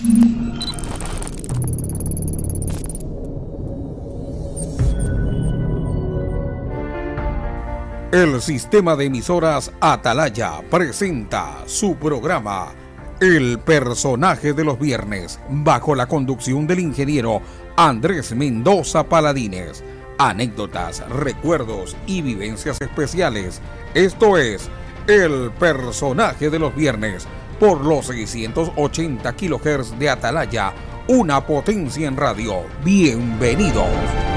El sistema de emisoras Atalaya presenta su programa El Personaje de los Viernes, bajo la conducción del ingeniero Andrés Mendoza Paladines. Anécdotas, recuerdos y vivencias especiales. Esto es El Personaje de los Viernes, por los 680 kHz de Atalaya, una potencia en radio. Bienvenidos.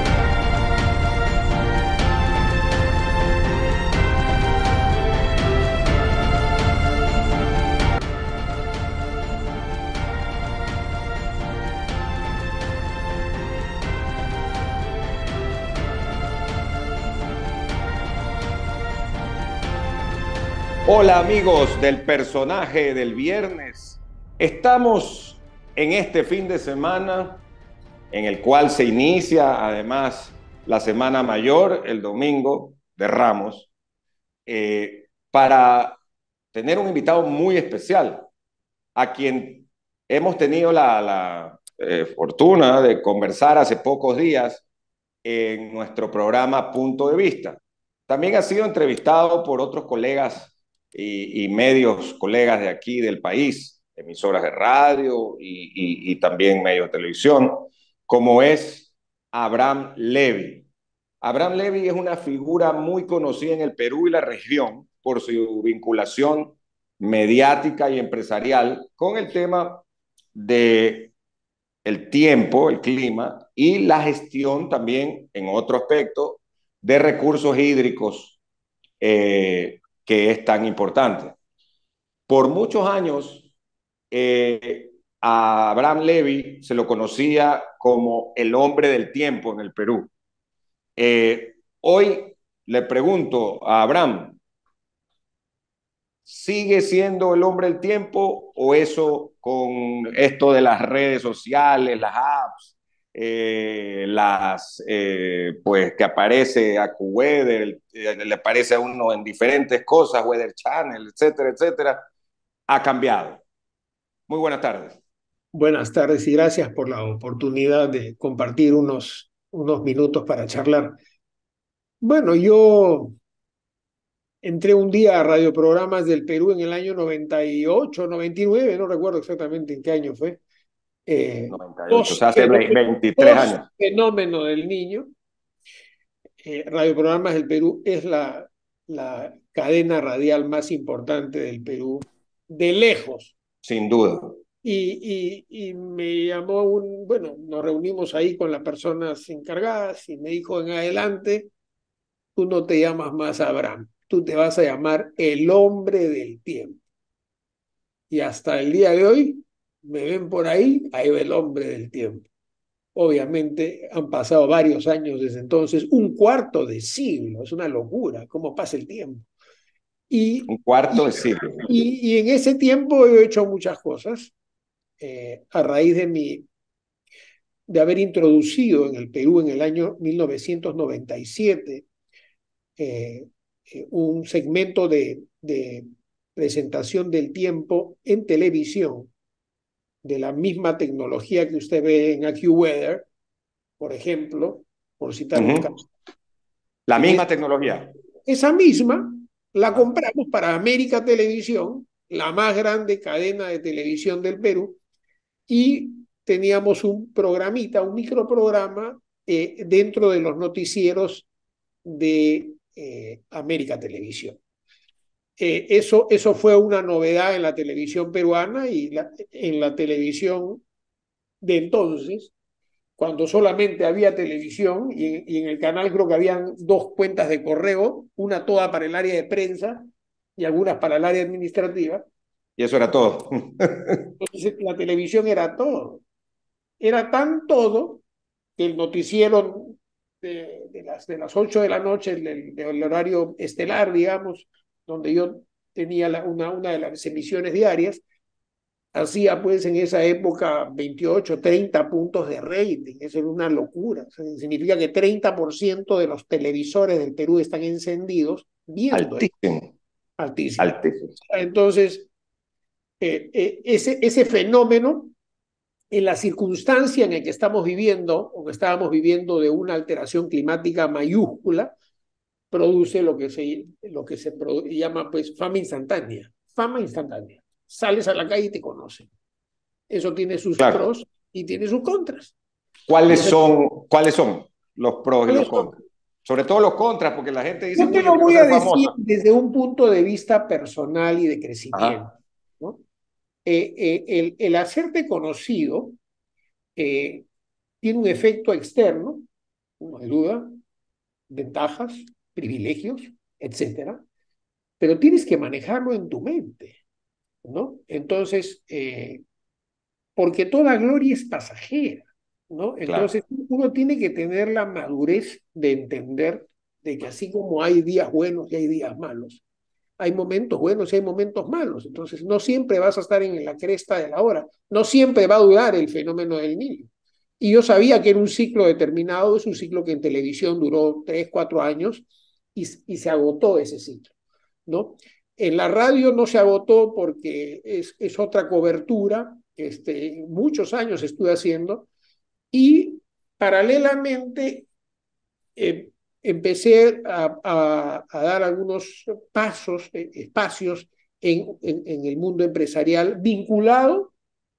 Hola amigos del Personaje del Viernes. Estamos en este fin de semana en el cual se inicia además la Semana Mayor, el domingo de Ramos, para tener un invitado muy especial, a quien hemos tenido la fortuna de conversar hace pocos días en nuestro programa Punto de Vista. También ha sido entrevistado por otros colegas y medios colegas de aquí del país, emisoras de radio y también medios de televisión, como es Abraham Levy. Abraham Levy es una figura muy conocida en el Perú y la región por su vinculación mediática y empresarial con el tema de el tiempo, el clima y la gestión también en otro aspecto de recursos hídricos que es tan importante. Por muchos años, a Abraham Levy se lo conocía como el hombre del tiempo en el Perú. Hoy le pregunto a Abraham, ¿sigue siendo el hombre del tiempo o eso con esto de las redes sociales, las apps, pues que aparece a AccuWeather, le aparece a uno en diferentes cosas, Weather Channel, etcétera, etcétera, ha cambiado? Muy buenas tardes. Buenas tardes y gracias por la oportunidad de compartir unos minutos para charlar. Bueno, yo entré un día a radioprogramas del Perú en el año 98, 99, no recuerdo exactamente en qué año fue. 98, o sea, hace 23 años. Fenómeno del niño. Radioprogramas del Perú es la cadena radial más importante del Perú, de lejos. Sin duda. Y me llamó bueno, nos reunimos ahí con las personas encargadas y me dijo, en adelante, tú no te llamas más Abraham, tú te vas a llamar el hombre del tiempo. Y hasta el día de hoy, me ven por ahí va el hombre del tiempo. Obviamente han pasado varios años desde entonces, un cuarto de siglo, es una locura cómo pasa el tiempo. Un cuarto de siglo. Y en ese tiempo he hecho muchas cosas. A raíz de haber introducido en el Perú en el año 1997 un segmento de presentación del tiempo en televisión, de la misma tecnología que usted ve en AccuWeather, por ejemplo, por citar un caso. La misma tecnología. Esa misma la compramos para América Televisión, la más grande cadena de televisión del Perú, y teníamos un programita, un microprograma dentro de los noticieros de América Televisión. Eso fue una novedad en la televisión peruana y en la televisión de entonces, cuando solamente había televisión y en el canal creo que habían 2 cuentas de correo, una toda para el área de prensa y algunas para el área administrativa. Y eso era todo. Entonces la televisión era todo. Era tan todo que el noticiero de las 8 de la noche, del horario estelar, digamos, donde yo tenía una de las emisiones diarias, hacía pues en esa época 28, 30 puntos de rating. Eso era una locura. O sea, significa que 30% de los televisores del Perú están encendidos viendo. Altísimo. Altísimo. Altísimo. Entonces, ese fenómeno en la circunstancia en la que estamos viviendo, o que estábamos viviendo de una alteración climática mayúscula, produce lo que se llama pues fama instantánea. Fama instantánea. Sales a la calle y te conocen. Eso tiene sus Claro. pros y tiene sus contras. ¿Cuáles son los pros y los ¿Cuáles son? contras? Sobre todo los contras, porque la gente dice, Yo te uy, yo lo quiero voy a ser decir famosa. desde un punto de vista personal y de crecimiento, Ajá. ¿no? El hacerte conocido eh, tiene un efecto externo, no hay duda, ventajas, privilegios, etcétera, pero tienes que manejarlo en tu mente, ¿no? Entonces, porque toda gloria es pasajera, ¿no? Claro. Entonces, uno tiene que tener la madurez de entender de que así como hay días buenos y hay días malos, hay momentos buenos y hay momentos malos. Entonces, no siempre vas a estar en la cresta de la hora, no siempre va a durar el fenómeno del niño. Y yo sabía que era un ciclo determinado, es un ciclo que en televisión duró 3, 4 años y se agotó ese ciclo, ¿no? En la radio no se agotó porque es otra cobertura que muchos años estuve haciendo y paralelamente eh, empecé a dar algunos pasos, espacios en el mundo empresarial vinculado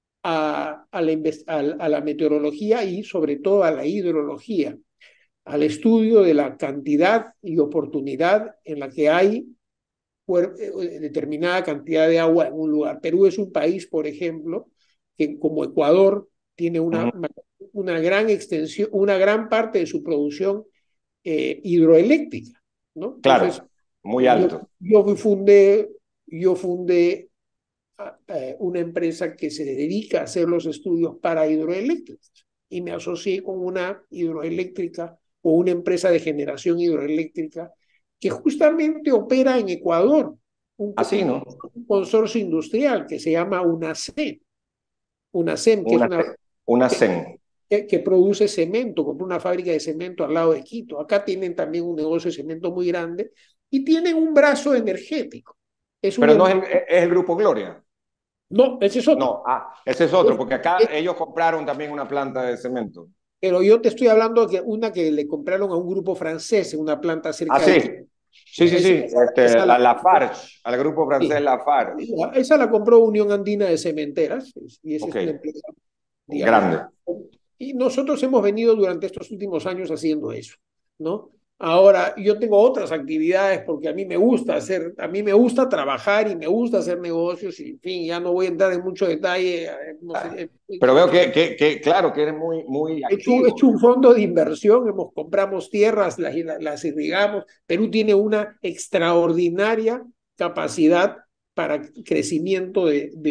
a la meteorología y sobre todo a la hidrología, al estudio de la cantidad y oportunidad en la que hay determinada cantidad de agua en un lugar. Perú es un país, por ejemplo, que como Ecuador tiene Ujú. una gran extensión, una gran parte de su producción hidroeléctrica, ¿no? Entonces, Claro, muy alto. yo fundé una empresa que se dedica a hacer los estudios para hidroeléctricas y me asocié con una hidroeléctrica o una empresa de generación hidroeléctrica que justamente opera en Ecuador, un, Así, un, ¿no? un consorcio industrial que se llama UNACEM, que es Una, una CEN. que produce cemento, compró una fábrica de cemento al lado de Quito. Acá tienen también un negocio de cemento muy grande y tienen un brazo energético. Es un, Pero no es es el Grupo Gloria. no, ese es otro. No, ese es otro, Es- porque acá es- ellos compraron también una planta de cemento. pero yo te estoy hablando de una que le compraron a un grupo francés en una planta Ah, cerca de Quito. sí. Sí, sí, sí. Esa A la, Lafarge, al grupo francés sí, Lafarge. esa la compró Unión Andina de Cementeras y esa Ok, es una empresa, digamos. grande. Y nosotros hemos venido durante estos últimos años haciendo eso, ¿no? Ahora, yo tengo otras actividades porque a mí me gusta trabajar y me gusta hacer negocios y, en fin, ya no voy a entrar en mucho detalle. Pero veo claro, que eres muy, muy Hecho activo. un fondo de inversión, compramos tierras, las irrigamos. Perú tiene una extraordinaria capacidad para crecimiento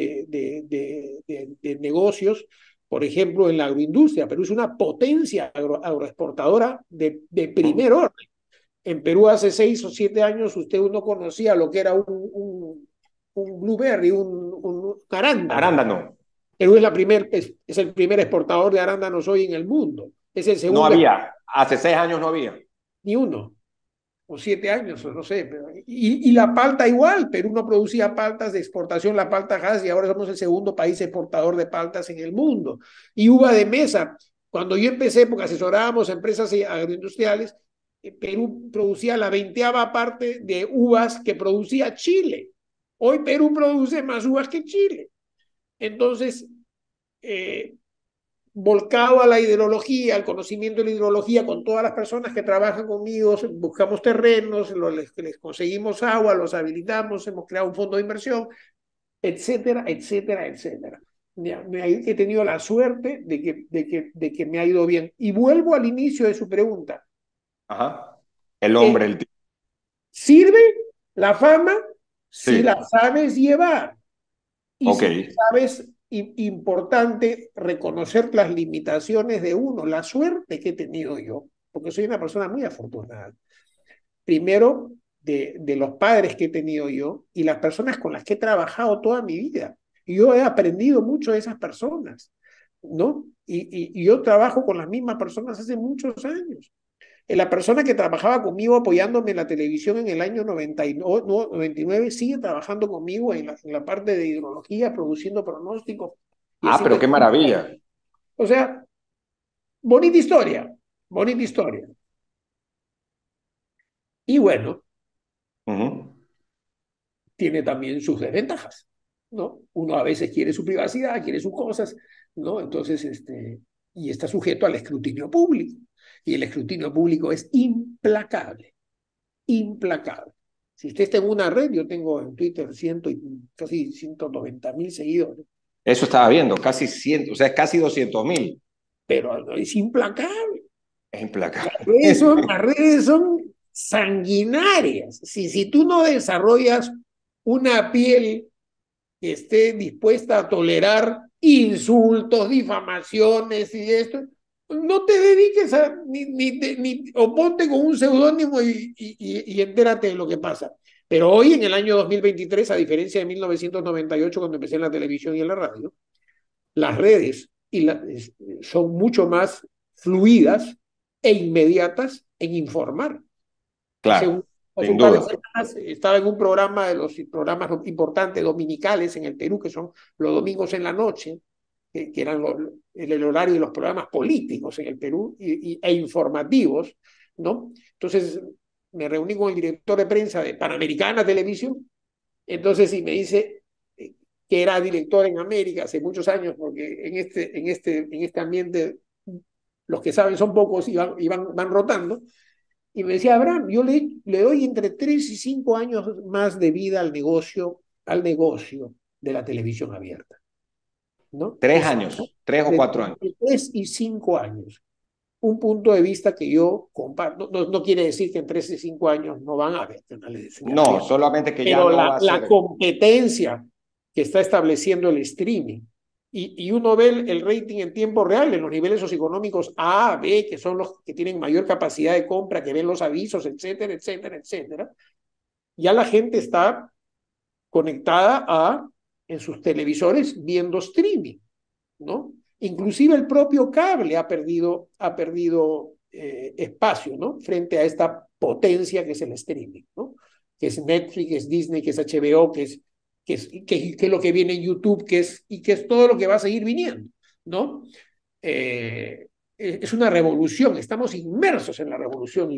de negocios, por ejemplo, en la agroindustria. Perú es una potencia agroexportadora de primer orden. En Perú hace 6 o 7 años usted no conocía lo que era un blueberry, un arándano. Arándano. Perú es el primer exportador de arándanos hoy en el mundo. Es el No segundo, había. Hace 6 años no había. ni uno, o 7 años, o no sé. Y la palta igual, Perú no producía paltas de exportación, la palta Hass, y ahora somos el segundo país exportador de paltas en el mundo. Y uva de mesa, cuando yo empecé, porque asesorábamos a empresas agroindustriales, Perú producía la 20ª parte de uvas que producía Chile. Hoy Perú produce más uvas que Chile. Entonces, eh, volcado a la hidrología, al conocimiento de la hidrología, con todas las personas que trabajan conmigo, buscamos terrenos, les conseguimos agua, los habilitamos, hemos creado un fondo de inversión, etcétera, etcétera, etcétera. He tenido la suerte de que me ha ido bien. Y vuelvo al inicio de su pregunta. Ajá. El hombre, el tipo. ¿Sirve la fama si Sí. la sabes llevar? Y Ok. si sabes, importante reconocer las limitaciones de uno, la suerte que he tenido yo, porque soy una persona muy afortunada. Primero, de los padres que he tenido yo y las personas con las que he trabajado toda mi vida. Y yo he aprendido mucho de esas personas, ¿no? Y yo trabajo con las mismas personas hace muchos años. La persona que trabajaba conmigo apoyándome en la televisión en el año 99 sigue trabajando conmigo en la parte de hidrología, produciendo pronósticos y Ah, haciendo pero qué maravilla. O sea, bonita historia, bonita historia. Y bueno, Ujú. tiene también sus desventajas, ¿no? Uno a veces quiere su privacidad, quiere sus cosas, ¿no? Entonces, y está sujeto al escrutinio público. Y el escrutinio público es implacable, implacable. Si usted está en una red, yo tengo en Twitter casi 190.000 seguidores, Eso estaba viendo, casi 100, o sea, casi 200.000. pero es implacable. Es implacable. Las redes son sanguinarias. Si tú no desarrollas una piel que esté dispuesta a tolerar insultos, difamaciones y esto, no te dediques a, o ponte con un seudónimo y entérate de lo que pasa. Pero hoy, en el año 2023, a diferencia de 1998, cuando empecé en la televisión y en la radio, las redes son mucho más fluidas e inmediatas en informar. Claro, Hace sin un par de duda. semanas estaba en un programa de los programas importantes dominicales en el Perú, que son los domingos en la noche, que eran el horario de los programas políticos en el Perú e informativos, ¿no? Entonces me reuní con el director de prensa de Panamericana Televisión, entonces y me dice que era director en América hace muchos años, porque en este ambiente los que saben son pocos y van rotando. Y me decía, Abraham, yo le doy entre 3 y 5 años más de vida al negocio de la televisión abierta, ¿no? 3 años, 3 o 4 años. Entre 3 y 5 años. Un punto de vista que yo comparto. No quiere decir que en 3 y 5 años no van a haber canales de señal No, abierta, solamente que ya pero no la, va a la ser. competencia que está estableciendo el streaming y uno ve el rating en tiempo real en los niveles socioeconómicos A, B, que son los que tienen mayor capacidad de compra, que ven los avisos, etcétera, etcétera, etcétera, ya la gente está conectada en sus televisores viendo streaming, ¿no? Inclusive el propio cable ha perdido espacio, ¿no? Frente a esta potencia que es el streaming, ¿no? Que es Netflix, que es Disney, que es HBO, que es lo que viene en YouTube, que es todo lo que va a seguir viniendo, ¿no? Es una revolución, estamos inmersos en la revolución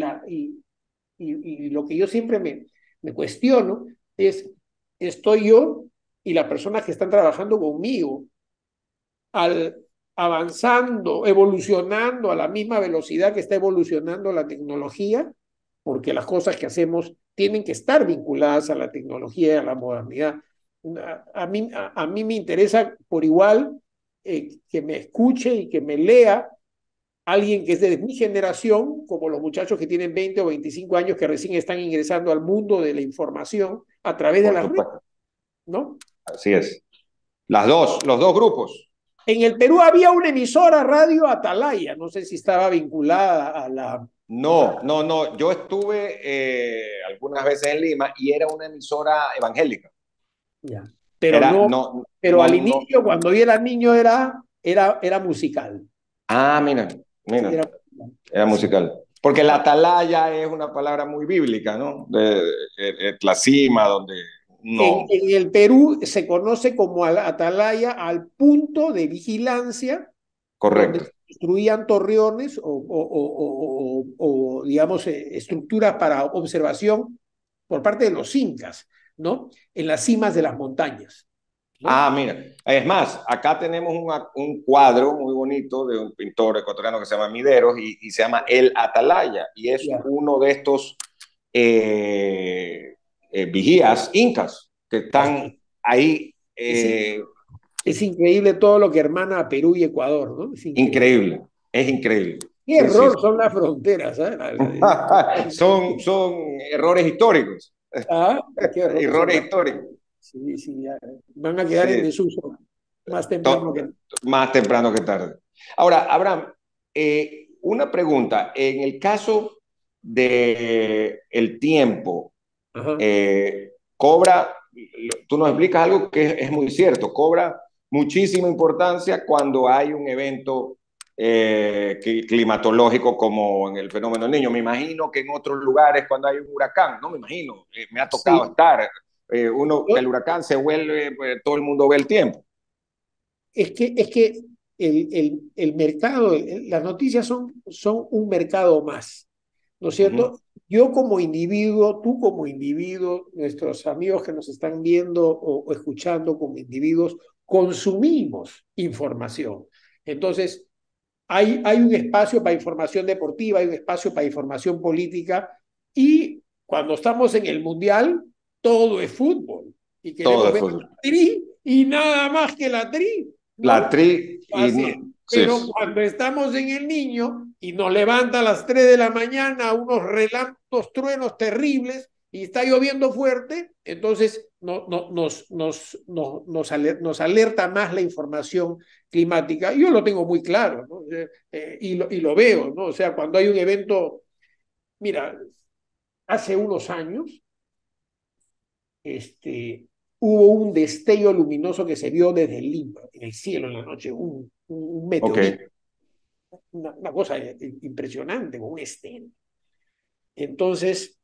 y lo que yo siempre me cuestiono es, ¿estoy yo y las personas que están trabajando conmigo al avanzando, evolucionando a la misma velocidad que está evolucionando la tecnología? Porque las cosas que hacemos tienen que estar vinculadas a la tecnología y a la modernidad. A mí me interesa por igual que me escuche y que me lea alguien que es de mi generación, como los muchachos que tienen 20 o 25 años que recién están ingresando al mundo de la información a través de Por las redes, supuesto. ¿no? Así es. Los dos grupos. En el Perú había una emisora radio Atalaya, no sé si estaba vinculada a la... No, no, no. Yo estuve algunas veces en Lima y era una emisora evangélica. Ya. Pero Era, no, no, pero no, al no. inicio, cuando yo era niño, era musical. Ah, mira, Sí, mira, era, era sí. musical. Porque la atalaya es una palabra muy bíblica, ¿no? La cima donde En, no, en el Perú se conoce como atalaya al punto de vigilancia donde correcto. se construían torreones digamos, estructuras para observación por parte de los incas, ¿no? En las cimas de las montañas, ¿no? Ah, mira, es más, acá tenemos un cuadro muy bonito de un pintor ecuatoriano que se llama Mideros y se llama El Atalaya y es Ya. uno de estos vigías incas que están ahí. Es, es increíble todo lo que hermana a Perú y Ecuador, ¿no? Es increíble. Increíble, es increíble. Qué Sí, sí. error son las fronteras, ¿eh? Son errores históricos, Ah, qué error son errores las históricos. fronteras. Sí, sí, ya. Van a quedar en Sí, desuso más temprano to- que... más temprano que tarde. Ahora, Abraham, una pregunta. En el caso de el tiempo, Ajá. cobra, tú nos explicas algo que es muy cierto, cobra muchísima importancia cuando hay un evento climatológico como en el fenómeno del Niño. Me imagino que en otros lugares cuando hay un huracán, no me imagino, me ha tocado Sí. estar, uno que el huracán se vuelve, pues, todo el mundo ve el tiempo. Es que el mercado, las noticias son un mercado más, ¿no es cierto? Yo como individuo, tú como individuo, nuestros amigos que nos están viendo o escuchando como individuos, consumimos información. Entonces, hay un espacio para información deportiva, hay un espacio para información política, y cuando estamos en el Mundial, todo es fútbol. Y Todo queremos es ver fútbol. la tri y nada más que la tri, La ¿no? tri y Así es. no, sí. Pero cuando estamos en el Niño y nos levanta a las 3 de la mañana unos relámpagos, truenos terribles y está lloviendo fuerte, entonces nos alerta más la información climática. Yo lo tengo muy claro, ¿no? Y lo veo, ¿no? O sea, cuando hay un evento, mira, hace unos años, hubo un destello luminoso que se vio desde Lima, en el cielo en la noche, un Ok. meteorito, una cosa impresionante, con un estén. Entonces,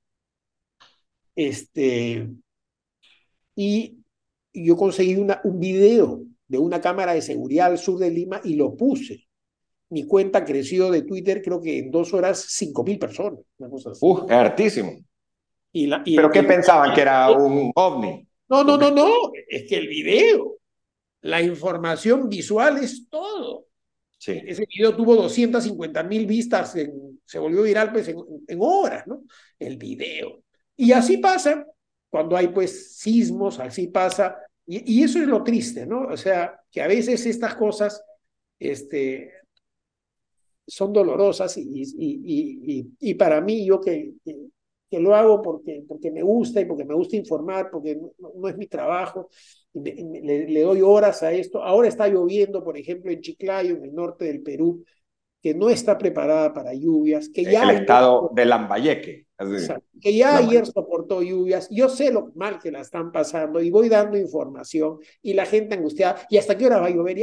este, y yo conseguí un video de una cámara de seguridad al sur de Lima y lo puse. Mi cuenta creció de Twitter, creo que en 2 horas, 5.000 personas, una cosa así. Es hartísimo. Y, la, y, ¿Pero el, y qué el- pensaban? ¿Que era un ovni? no, no, no, no, es que el video, la información visual es todo. Sí. Ese video tuvo 250.000 vistas, se volvió viral pues en horas, ¿no? El video. Y así pasa cuando hay pues sismos, así pasa. Y eso es lo triste, ¿no? O sea, que a veces estas cosas este, son dolorosas y para mí, yo que lo hago porque me gusta y porque me gusta informar, porque no es mi trabajo, le doy horas a esto. Ahora está lloviendo, por ejemplo, en Chiclayo, en el norte del Perú, que no está preparada para lluvias, El estado de Lambayeque. que ya ayer Lambayeque. soportó lluvias. Yo sé lo mal que la están pasando y voy dando información y la gente angustiada. ¿Y hasta qué hora va a llover?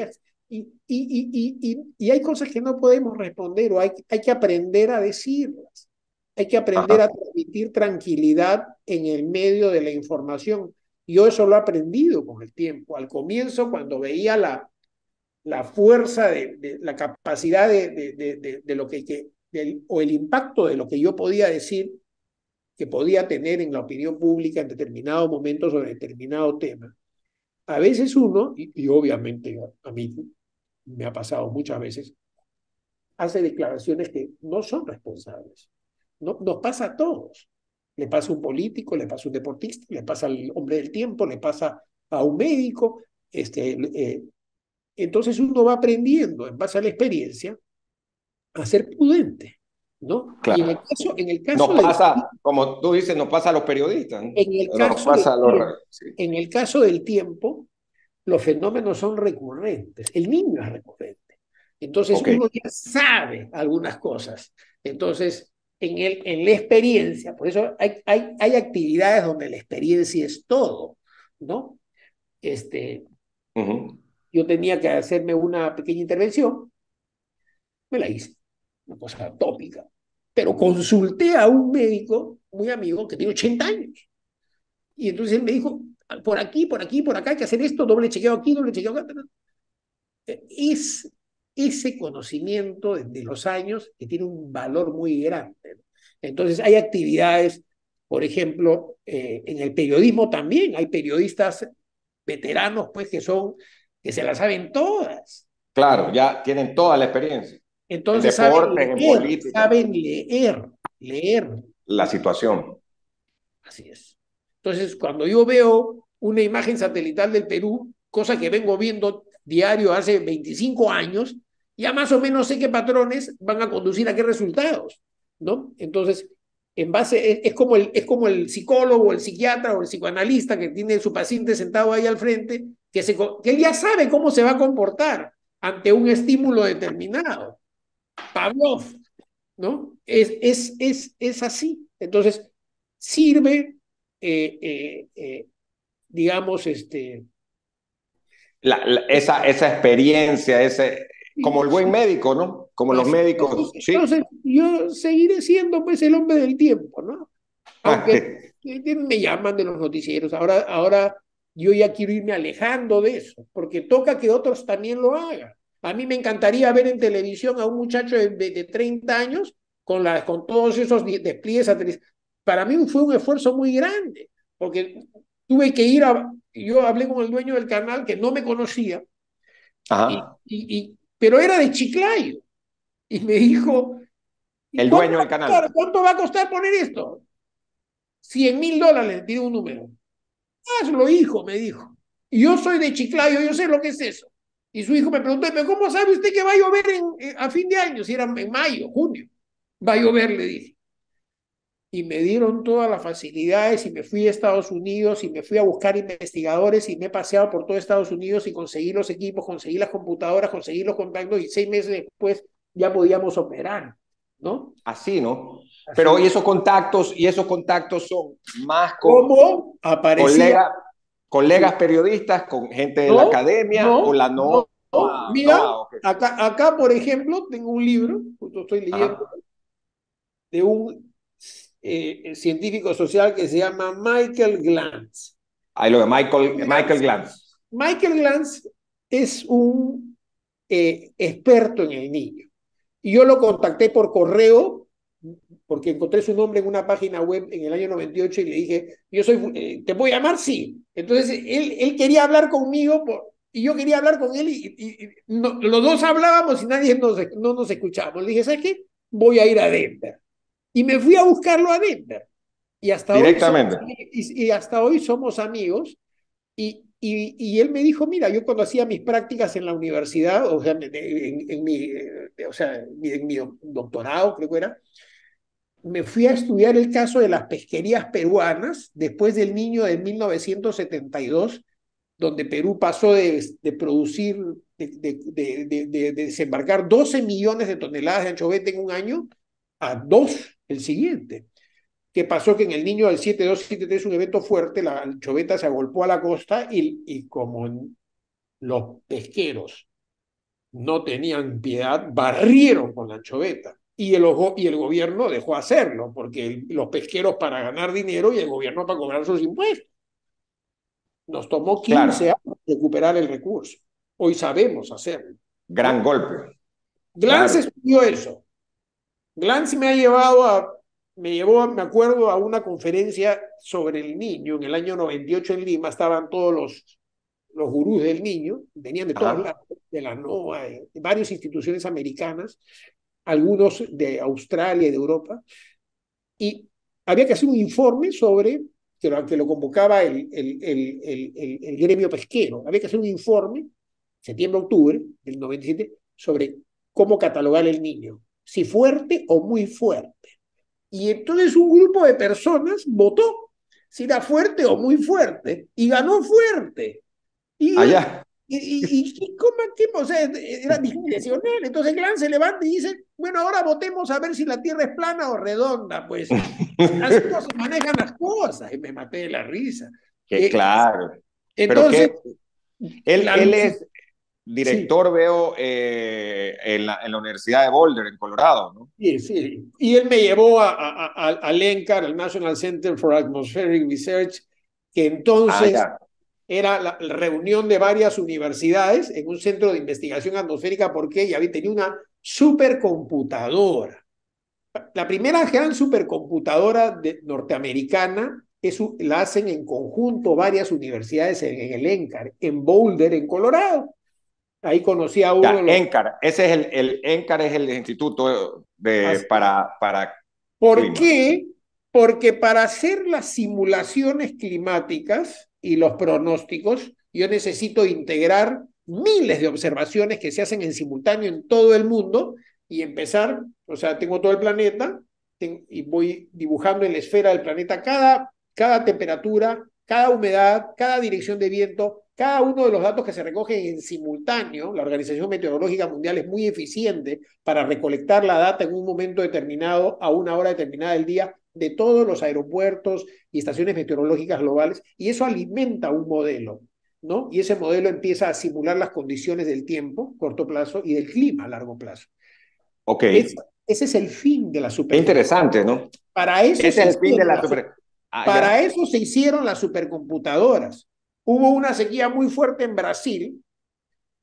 Y hay cosas que no podemos responder o hay que aprender a decirlas. Hay que aprender Ajá. a transmitir tranquilidad en el medio de la información. Yo eso lo he aprendido con el tiempo. Al comienzo, cuando veía la fuerza, la capacidad de lo o el impacto de lo que yo podía decir, que podía tener en la opinión pública en determinado momento sobre determinado tema. A veces uno, y obviamente a mí me ha pasado muchas veces, hace declaraciones que no son responsables. No, nos pasa a todos. Le pasa a un político, le pasa a un deportista, le pasa al hombre del tiempo, le pasa a un médico. Entonces uno va aprendiendo en base a la experiencia a ser prudente, ¿no? Y Claro. en el Nos caso del, pasa, como tú dices, nos pasa a los periodistas, ¿no? en el Nos caso pasa del a los... tiempo, Sí. en el caso del tiempo, los fenómenos son recurrentes. El niño es recurrente. Entonces Ok. uno ya sabe algunas cosas. Entonces, en la experiencia, por eso hay actividades donde la experiencia es todo, ¿no? Ujú. Yo tenía que hacerme una pequeña intervención, me la hice, una cosa tópica, pero consulté a un médico muy amigo que tiene 80 años. Y entonces él me dijo, por aquí, por aquí, por acá, hay que hacer esto, doble chequeo aquí, doble chequeo acá. Es ese conocimiento de los años que tiene un valor muy grande. Entonces hay actividades, por ejemplo, en el periodismo también, hay periodistas veteranos pues que se las saben todas. Claro, ya tienen toda la experiencia. En Entonces deportes, en política, saben leer. la situación. Así es. Entonces, cuando yo veo una imagen satelital del Perú, cosa que vengo viendo diario hace 25 años, ya más o menos sé qué patrones van a conducir a qué resultados, ¿no? Entonces, en base, es como el psicólogo, el psiquiatra o el psicoanalista que tiene su paciente sentado ahí al frente, que él ya sabe cómo se va a comportar ante un estímulo determinado. Pavlov, ¿no? Es así. Entonces, sirve, digamos, Esa experiencia, como el buen médico, ¿no? Como los así. médicos, sí. Entonces, yo seguiré siendo pues el hombre del tiempo, ¿no? Aunque me llaman de los noticieros. Ahora yo ya quiero irme alejando de eso, porque toca que otros también lo hagan. A mí me encantaría ver en televisión a un muchacho de 30 años con todos esos despliegues satélites. Para mí fue un esfuerzo muy grande, porque tuve que ir yo hablé con el dueño del canal que no me conocía, Ajá. pero era de Chiclayo, y me dijo, ¿y El dueño del canal. cuánto va a costar poner esto? $100,000, le tiré un número. Hazlo, hijo, me dijo. Y yo soy de Chiclayo, yo sé lo que es eso. Y su hijo me preguntó, ¿pero cómo sabe usted que va a llover a fin de año? Si era en mayo, junio. Va a llover, le dije. Y me dieron todas las facilidades y me fui a Estados Unidos y me fui a buscar investigadores y me he paseado por todo Estados Unidos y conseguí los equipos, conseguí las computadoras, conseguí los contactos y 6 meses después ya podíamos operar, ¿no? Así, ¿no? Así Pero es. y esos contactos son más con ¿Cómo aparecía? colegas, colegas Sí. periodistas, con gente de la No, academia o no, la no, no. Mira, ok. acá, por ejemplo, tengo un libro, justo estoy leyendo, Ajá. de un científico social que se llama Michael Glantz. Ahí lo de Michael Glantz. Michael Glantz es un experto en el niño. Y yo lo contacté por correo porque encontré su nombre en una página web en el año 98 y le dije, ¿te puedo llamar? Sí. Entonces él quería hablar conmigo y yo quería hablar con él y los dos hablábamos y nadie no nos escuchábamos. Le dije, ¿sabes qué? Voy a ir a Denver. Y me fui a buscarlo a Denver. Y hasta hoy somos, Directamente. y hasta hoy somos amigos. Y él me dijo, mira, yo cuando hacía mis prácticas en la universidad, o sea, en mi doctorado, creo que era, me fui a estudiar el caso de las pesquerías peruanas después del Niño de 1972, donde Perú pasó de producir, de desembarcar 12 millones de toneladas de anchoveta en un año a 2 el siguiente. ¿Qué pasó? Que en el Niño del 72-73, un evento fuerte, la anchoveta se agolpó a la costa y como los pesqueros no tenían piedad, barrieron con la anchoveta. Y el gobierno dejó hacerlo, porque los pesqueros para ganar dinero y el gobierno para cobrar sus impuestos. Nos tomó 15 Claro, años recuperar el recurso. Hoy sabemos hacerlo, gran ¿no? golpe. Glantz Claro. estudió eso. Glantz me acuerdo, a una conferencia sobre el niño en el año 98 en Lima. Estaban todos los gurús del niño, venían de todos Ajá. lados, de la NOAA, de varias instituciones americanas, algunos de Australia y de Europa, y había que hacer un informe sobre, que lo convocaba el gremio pesquero, había que hacer un informe, septiembre-octubre del 97, sobre cómo catalogar el niño, si fuerte o muy fuerte. Y entonces un grupo de personas votó si era fuerte o muy fuerte, y ganó fuerte. Y, Allá. ¿cómo, o sea, era discrecional? Entonces Glan se levanta y dice, bueno, ahora votemos a ver si la Tierra es plana o redonda. Pues así no se manejan las cosas. Y me maté de la risa. Que claro. Pero Entonces, que la él luz, es sí, director, veo, en la Universidad de Boulder, en Colorado, ¿no? sí, sí. Y él me llevó al NCAR, al National Center for Atmospheric Research, que Ah, entonces ya. era la reunión de varias universidades en un centro de investigación atmosférica porque ya tenía una supercomputadora. La primera gran supercomputadora norteamericana la hacen en conjunto varias universidades en el NCAR, en Boulder, en Colorado. Ahí conocí a uno Ya, de los... ENCAR. Ese es el ENCAR es el instituto para ¿Por clima. qué? Porque para hacer las simulaciones climáticas y los pronósticos, yo necesito integrar miles de observaciones que se hacen en simultáneo en todo el mundo y empezar, o sea, tengo todo el planeta y voy dibujando en la esfera del planeta cada temperatura, cada humedad, cada dirección de viento, cada uno de los datos que se recogen en simultáneo. La Organización Meteorológica Mundial es muy eficiente para recolectar la data en un momento determinado, a una hora determinada del día, de todos los aeropuertos y estaciones meteorológicas globales, y eso alimenta un modelo, ¿no? Y ese modelo empieza a simular las condiciones del tiempo, corto plazo, y del clima, a largo plazo. Ok. Ese es el fin de la Qué supercomputadora. interesante, ¿no? Para eso Ese se es el fin de hicieron la las super. Ah, para ya. eso se hicieron las supercomputadoras. Hubo una sequía muy fuerte en Brasil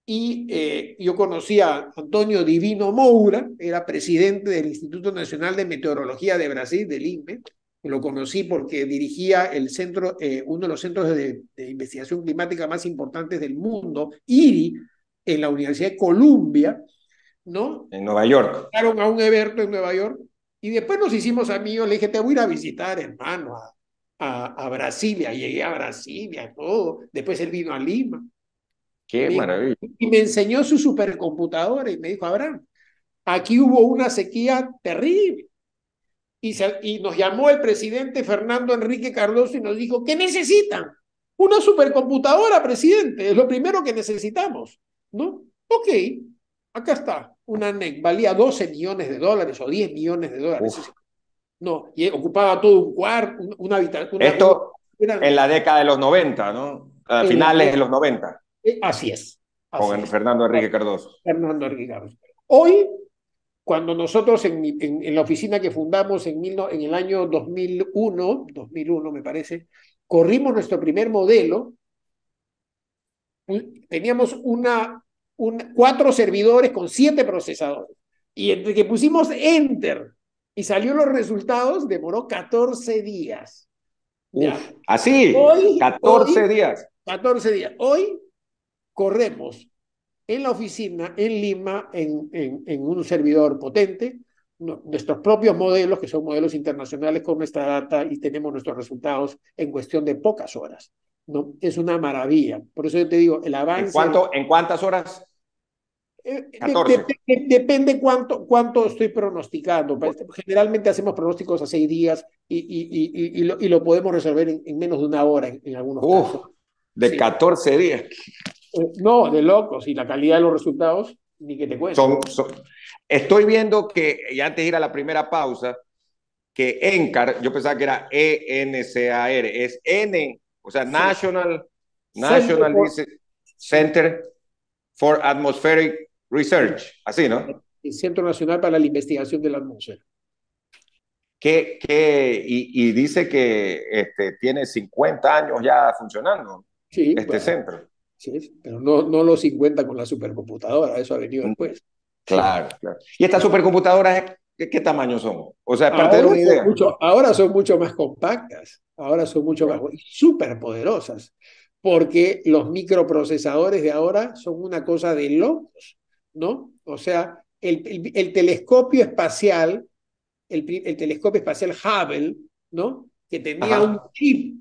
y yo conocí a Antonio Divino Moura, era presidente del Instituto Nacional de Meteorología de Brasil, del INME. Lo conocí porque dirigía el centro, uno de los centros de investigación climática más importantes del mundo, IRI, en la Universidad de Columbia, ¿no? En Nueva York. Fueron a un evento en Nueva York y después nos hicimos amigos. Le dije, te voy a ir a visitar, hermano, a Brasilia. Llegué a Brasilia, todo. Después él vino a Lima. Qué maravilla. Y me enseñó su supercomputadora y me dijo, Abraham, aquí hubo una sequía terrible. Y nos llamó el presidente Fernando Enrique Cardoso y nos dijo, ¿qué necesitan? Una supercomputadora, presidente, es lo primero que necesitamos, ¿no? Ok, acá está, una NEC, valía 12 millones de dólares o 10 millones de dólares. Uf. No, y ocupaba todo un cuarto, una habitación. Esto en la década de los 90, ¿no? A finales de los 90. Así es. Con Fernando Enrique Cardoso. Fernando Enrique Cardoso. Hoy, cuando nosotros en la oficina que fundamos en el año 2001 me parece, corrimos nuestro primer modelo, teníamos 4 servidores con 7 procesadores. Y entre que pusimos Enter y salió los resultados, demoró 14 días. Uf, así, hoy, 14 días. 14 días. Hoy corremos en la oficina en Lima, en un servidor potente, nuestros propios modelos, que son modelos internacionales con nuestra data, y tenemos nuestros resultados en cuestión de pocas horas, ¿no? Es una maravilla. Por eso yo te digo, el avance... ¿En cuántas horas? 14. Depende cuánto estoy pronosticando. Generalmente hacemos pronósticos a 6 días y lo podemos resolver en menos de una hora en algunos casos. De sí. 14 días. No, de locos. Y la calidad de los resultados, ni que te cuente. Estoy viendo que, y antes de ir a la primera pausa, que NCAR, yo pensaba que era ENCAR, es N, o sea, sí. National Center for Atmospheric Research, así, ¿no? El Centro Nacional para la Investigación de la Atmósfera. Y dice que tiene 50 años ya funcionando, sí, centro. Sí, pero no los 50 con la supercomputadora, eso ha venido después. Claro, claro. ¿Y estas supercomputadoras qué tamaño son? O sea, parte de una idea. Ahora son mucho más compactas, ahora son mucho más súper poderosas, porque los microprocesadores de ahora son una cosa de locos, ¿no? O sea, el telescopio espacial, el telescopio espacial Hubble, ¿no? Que tenía un chip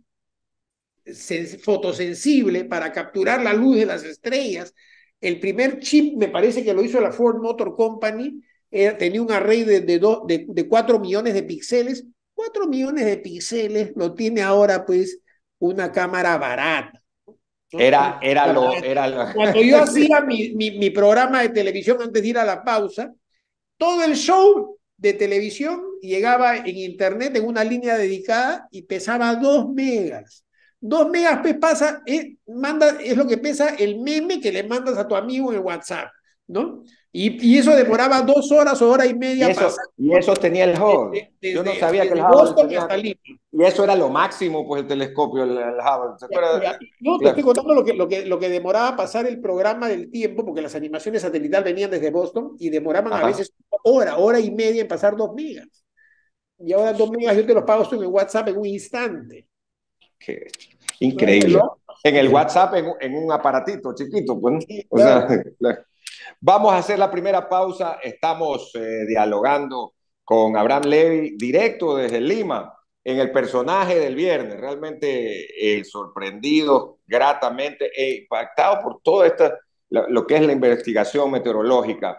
fotosensible para capturar la luz de las estrellas. El primer chip, me parece que lo hizo la Ford Motor Company, tenía un array de 4 millones de píxeles. 4 millones de píxeles lo tiene ahora, pues, una cámara barata. ¿no? Era lo... Cuando yo hacía mi programa de televisión antes de ir a la pausa, todo el show de televisión llegaba en internet en una línea dedicada y pesaba 2 megas. 2 megas pasa, es lo que pesa el meme que le mandas a tu amigo en el WhatsApp, ¿no? Y eso demoraba 2 horas o hora y media. Y eso tenía el Hubble. Yo no sabía que el Hubble hasta Lima. Y eso era lo máximo, pues, el telescopio, el Hubble. ¿Se acuerda? No, te estoy contando lo que demoraba pasar el programa del tiempo, porque las animaciones satelital venían desde Boston y demoraban a veces hora y media en pasar 2 megas. Y ahora 2 megas yo te los pago en el WhatsApp en un instante. Qué increíble. En el WhatsApp, en un aparatito chiquito, pues. O sea, vamos a hacer la primera pausa. Estamos dialogando con Abraham Levy, directo desde Lima, en el personaje del viernes. Realmente sorprendido, gratamente e impactado por todo lo que es la investigación meteorológica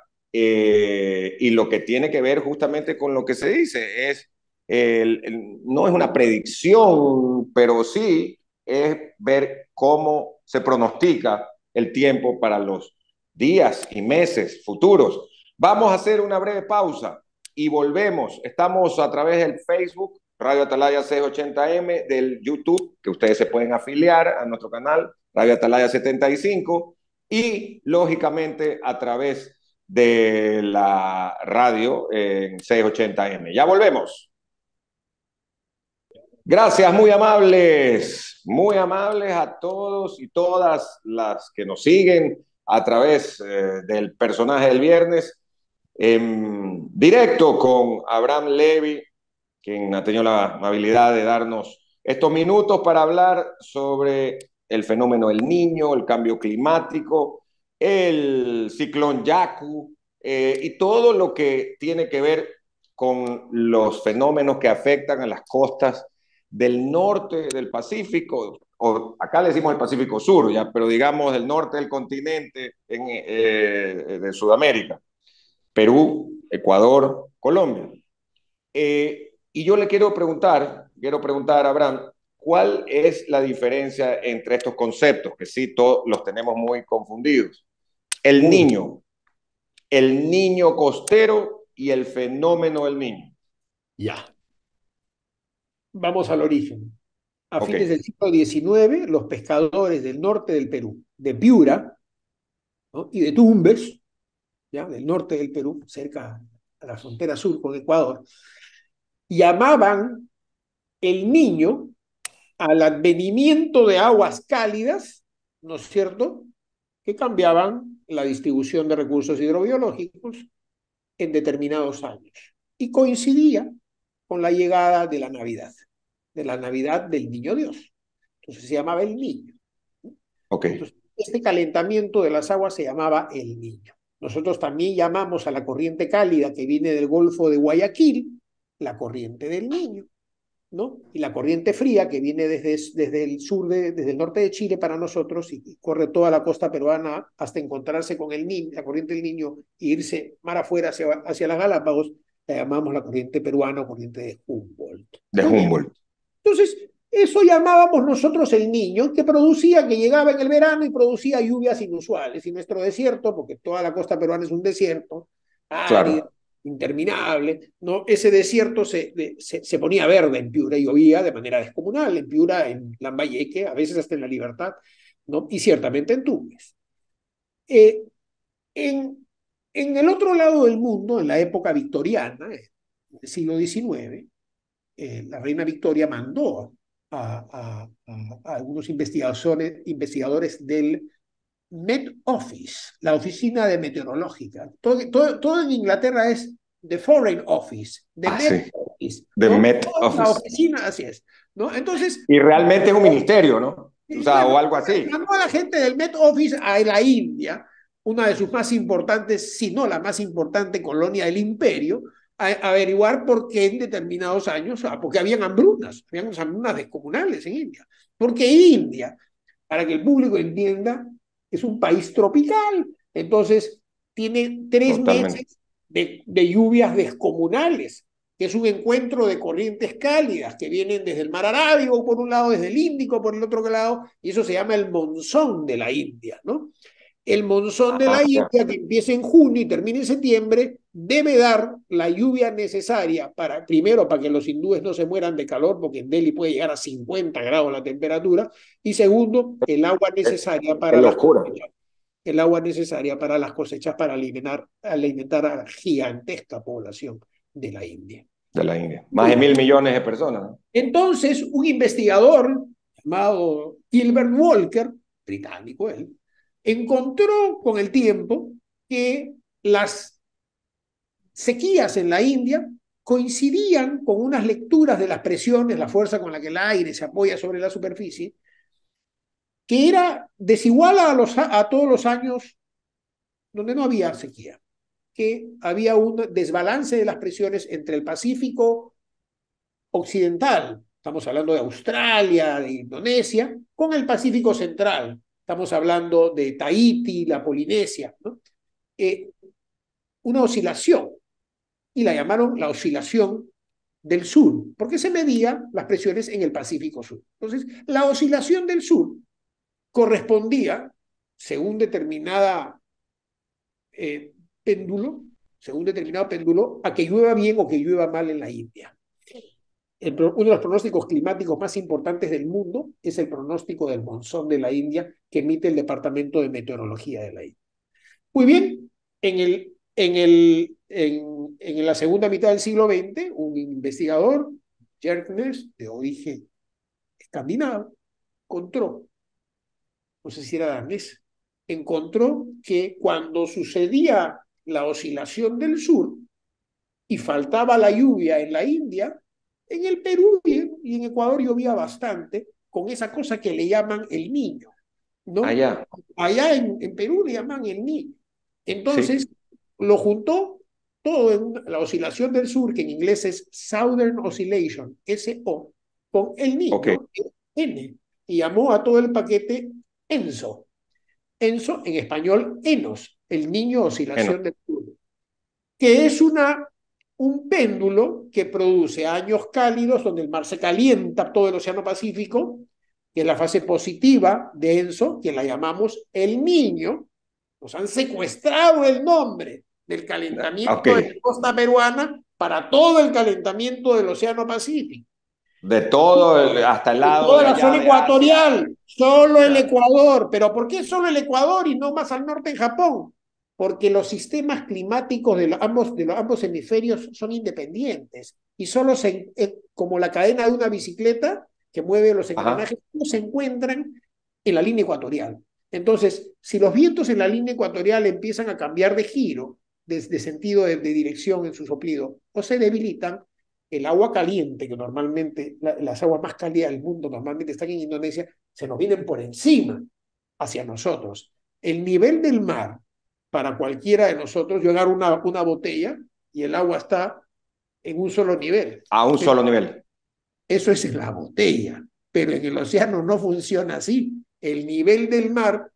y lo que tiene que ver justamente con lo que se dice. No es una predicción, pero sí es ver cómo se pronostica el tiempo para los días y meses futuros. Vamos a hacer una breve pausa y volvemos. Estamos a través del Facebook, Radio Atalaya 680M, del YouTube, que ustedes se pueden afiliar a nuestro canal, Radio Atalaya 75, y lógicamente a través de la radio en 680M. Ya volvemos. Gracias, muy amables a todos y todas las que nos siguen a través del personaje del viernes, en directo con Abraham Levy, quien ha tenido la amabilidad de darnos estos minutos para hablar sobre el fenómeno del Niño, el cambio climático, el ciclón Yaku y todo lo que tiene que ver con los fenómenos que afectan a las costas del norte del Pacífico, o acá le decimos el Pacífico Sur, ya, pero digamos del norte del continente de Sudamérica, Perú, Ecuador, Colombia. Y yo le quiero preguntar a Abraham, ¿cuál es la diferencia entre estos conceptos? Que sí, todos los tenemos muy confundidos. El Muy. niño, el niño costero y el fenómeno del niño. Ya. Vamos al origen. A Ok, fines del siglo XIX, los pescadores del norte del Perú, de Piura, ¿no? Y de Tumbes, ¿ya? Del norte del Perú, cerca a la frontera sur con Ecuador, llamaban el Niño al advenimiento de aguas cálidas, ¿no es cierto?, que cambiaban la distribución de recursos hidrobiológicos en determinados años. Y coincidía con la llegada de la Navidad del Niño Dios. Entonces se llamaba el Niño. ok. Entonces, este calentamiento de las aguas se llamaba el Niño. Nosotros también llamamos a la corriente cálida que viene del Golfo de Guayaquil la corriente del Niño, ¿no? Y la corriente fría que viene desde el sur, desde el norte de Chile para nosotros y corre toda la costa peruana hasta encontrarse con el Niño, la corriente del Niño e irse mar afuera hacia las Galápagos, la llamamos la corriente peruana o corriente de Humboldt. De Muy bien. Humboldt. Entonces, eso llamábamos nosotros el Niño, que producía, que llegaba en el verano y producía lluvias inusuales. Y nuestro desierto, porque toda la costa peruana es un desierto, árido, Claro, interminable, ¿no? Ese desierto se ponía verde en Piura y llovía de manera descomunal, en Piura, en Lambayeque, a veces hasta en La Libertad, ¿no? Y ciertamente en Tumbes. Eh, en, en el otro lado del mundo, en la época victoriana, en el siglo XIX, la reina Victoria mandó a algunos investigadores del Met Office, la oficina de meteorológica. Todo en Inglaterra es the Foreign Office, the ah, Met sí, Office, de ¿no? Met La Office. oficina, así es, ¿no? Entonces, Y realmente es un ministerio, ¿no? O sea, o bueno, algo así. mandó a la gente del Met Office a la India, una de sus más importantes, si no la más importante colonia del imperio, a averiguar por qué en determinados años, porque habían hambrunas descomunales en India. Porque India, para que el público entienda, es un país tropical. Entonces, tiene 3 meses Totalmente. de lluvias descomunales, que es un encuentro de corrientes cálidas que vienen desde el mar Arábigo por un lado, desde el Índico por el otro lado, y eso se llama el monzón de la India, ¿no? El monzón de Ah, la ya. India, que empieza en junio y termina en septiembre, debe dar la lluvia necesaria para, primero, para que los hindúes no se mueran de calor, porque en Delhi puede llegar a 50 grados la temperatura, y segundo, el agua necesaria Qué para las locura cosechas, el agua necesaria para las cosechas para alimentar a la gigantesca población de la India. de la India. Más Muy de bien. 1.000 millones de personas, ¿no? Entonces, un investigador llamado Gilbert Walker, británico él, encontró con el tiempo que las sequías en la India coincidían con unas lecturas de las presiones, la fuerza con la que el aire se apoya sobre la superficie, que era desigual a todos los años donde no había sequía, que había un desbalance de las presiones entre el Pacífico occidental, estamos hablando de Australia, de Indonesia, con el Pacífico central, estamos hablando de Tahití, la Polinesia, ¿no? Una oscilación, y la llamaron la oscilación del sur, porque se medían las presiones en el Pacífico Sur. Entonces, la oscilación del sur correspondía, según determinada péndulo, según determinado péndulo, a que llueva bien o que llueva mal en la India. Uno de los pronósticos climáticos más importantes del mundo es el pronóstico del monzón de la India que emite el Departamento de Meteorología de la India. Muy bien, en la segunda mitad del siglo XX, un investigador, Jerknes, de origen escandinavo, encontró, no sé si era danés, encontró que cuando sucedía la oscilación del sur y faltaba la lluvia en la India, en el Perú y en Ecuador llovía bastante con esa cosa que le llaman el niño, ¿no? Allá, Allá en Perú le llaman el niño. sí, Entonces, lo juntó todo en la oscilación del sur, que en inglés es Southern Oscillation, SO, con el ok, niño, N, y llamó a todo el paquete ENSO. ENSO, en español, ENOS, el niño bueno, oscilación del sur, que es un péndulo que produce años cálidos donde el mar se calienta todo el Océano Pacífico, que es la fase positiva de ENSO, que la llamamos el niño. Nos han secuestrado el nombre del ok, calentamiento de la costa peruana para todo el calentamiento del Océano Pacífico. de todo, hasta el De lado toda de la allá zona de Asia, ecuatorial, solo el claro. Ecuador. ¿Pero por qué solo el Ecuador y no más al norte en Japón? Porque los sistemas climáticos de los ambos hemisferios son independientes y solo como la cadena de una bicicleta que mueve los Ajá. engranajes, no se encuentran en la línea ecuatorial. Entonces, si los vientos en la línea ecuatorial empiezan a cambiar de giro, de sentido de dirección en su soplido, o se debilitan, el agua caliente, que normalmente, las aguas más cálidas del mundo normalmente están en Indonesia, se nos vienen por encima hacia nosotros. El nivel del mar, para cualquiera de nosotros, yo agarro una botella y el agua está en un solo nivel. A un Pero solo nivel. eso es en la botella, pero en el océano no funciona así. El nivel del mar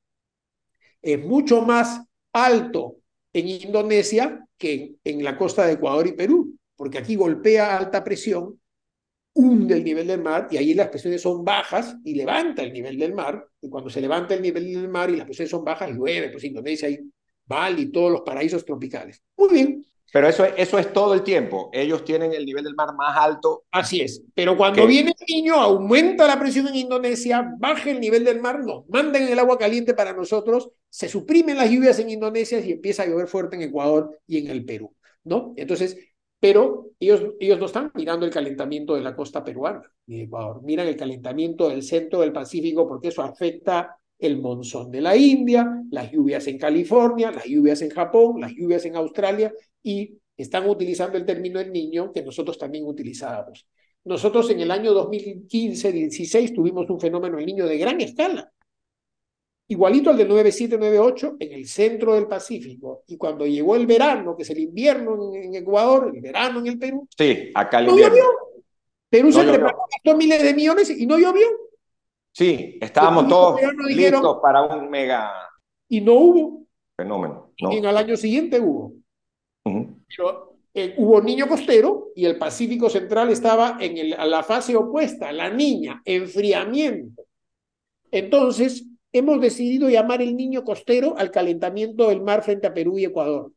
es mucho más alto en Indonesia que en la costa de Ecuador y Perú, porque aquí golpea alta presión, hunde el nivel del mar y ahí las presiones son bajas y levanta el nivel del mar. Y cuando se levanta el nivel del mar y las presiones son bajas, llueve, pues Indonesia hay Bali y todos los paraísos tropicales. Muy bien, Pero eso es todo el tiempo. Ellos tienen el nivel del mar más alto así es. Pero cuando que... viene el niño, aumenta la presión en Indonesia, baja el nivel del mar, nos mandan el agua caliente para nosotros, se suprimen las lluvias en Indonesia y empieza a llover fuerte en Ecuador y en el Perú, ¿no? Entonces, pero ellos no están mirando el calentamiento de la costa peruana ni de Ecuador, miran el calentamiento del centro del Pacífico porque eso afecta el monzón de la India, las lluvias en California, las lluvias en Japón, las lluvias en Australia y están utilizando el término el niño que nosotros también utilizábamos. Nosotros en el año 2015-16 tuvimos un fenómeno del niño de gran escala, igualito al del 97-98 en el centro del Pacífico. Y cuando llegó el verano, que es el invierno en Ecuador, el verano en el Perú, Sí, acá el no llovió. invierno. Perú No se preparó, llovió. gastó miles de millones y no llovió. Sí, Y el estábamos próximo todos verano dijeron, listos para un mega y no hubo. fenómeno. Y No. al año siguiente hubo. Ujú. Pero hubo niño costero y el Pacífico Central estaba a la fase opuesta, la niña, enfriamiento. Entonces, hemos decidido llamar el niño costero al calentamiento del mar frente a Perú y Ecuador,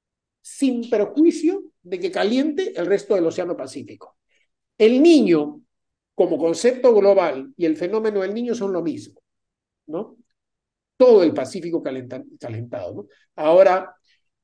sin perjuicio de que caliente el resto del Océano Pacífico. El niño, como concepto global, y el fenómeno del niño son lo mismo, ¿no? Todo el Pacífico calentado, ¿no? Ahora,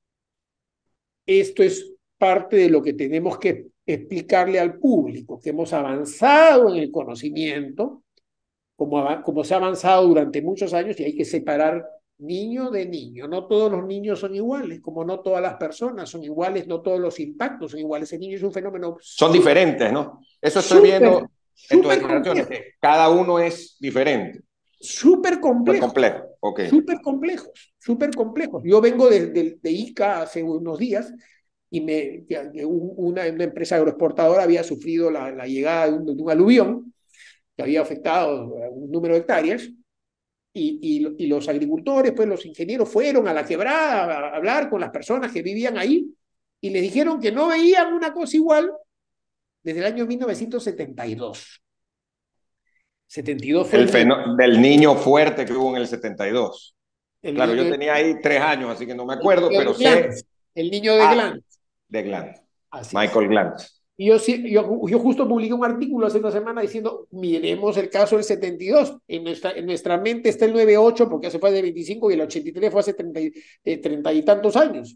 esto es parte de lo que tenemos que explicarle al público, que hemos avanzado en el conocimiento, como se ha avanzado durante muchos años y hay que separar niño de niño. No todos los niños son iguales, como no todas las personas son iguales, no todos los impactos son iguales. El niño es un fenómeno Son diferentes, ¿no? Eso estoy súper, viendo en tus súper declaraciones, complejo, que cada uno es diferente. súper Muy complejo, complejo. Ok. súper complejos, súper complejos. Yo vengo de ICA hace unos días y una empresa agroexportadora había sufrido la llegada de un aluvión que había afectado un número de hectáreas y los agricultores, pues los ingenieros fueron a la quebrada a hablar con las personas que vivían ahí y les dijeron que no veían una cosa igual desde el año 1972. 72 fue El el niño, del niño fuerte que hubo en el 72. el Claro, yo niño, tenía ahí 3 años, así que no me el acuerdo, niño pero de sé Glantz, el niño de ah, Glantz, de Glant, así es. Michael Glant. Y yo justo publiqué un artículo hace una semana diciendo, miremos el caso del 72. En nuestra mente está el 98 porque hace fue de 25 y el 83 fue hace 30 y tantos años.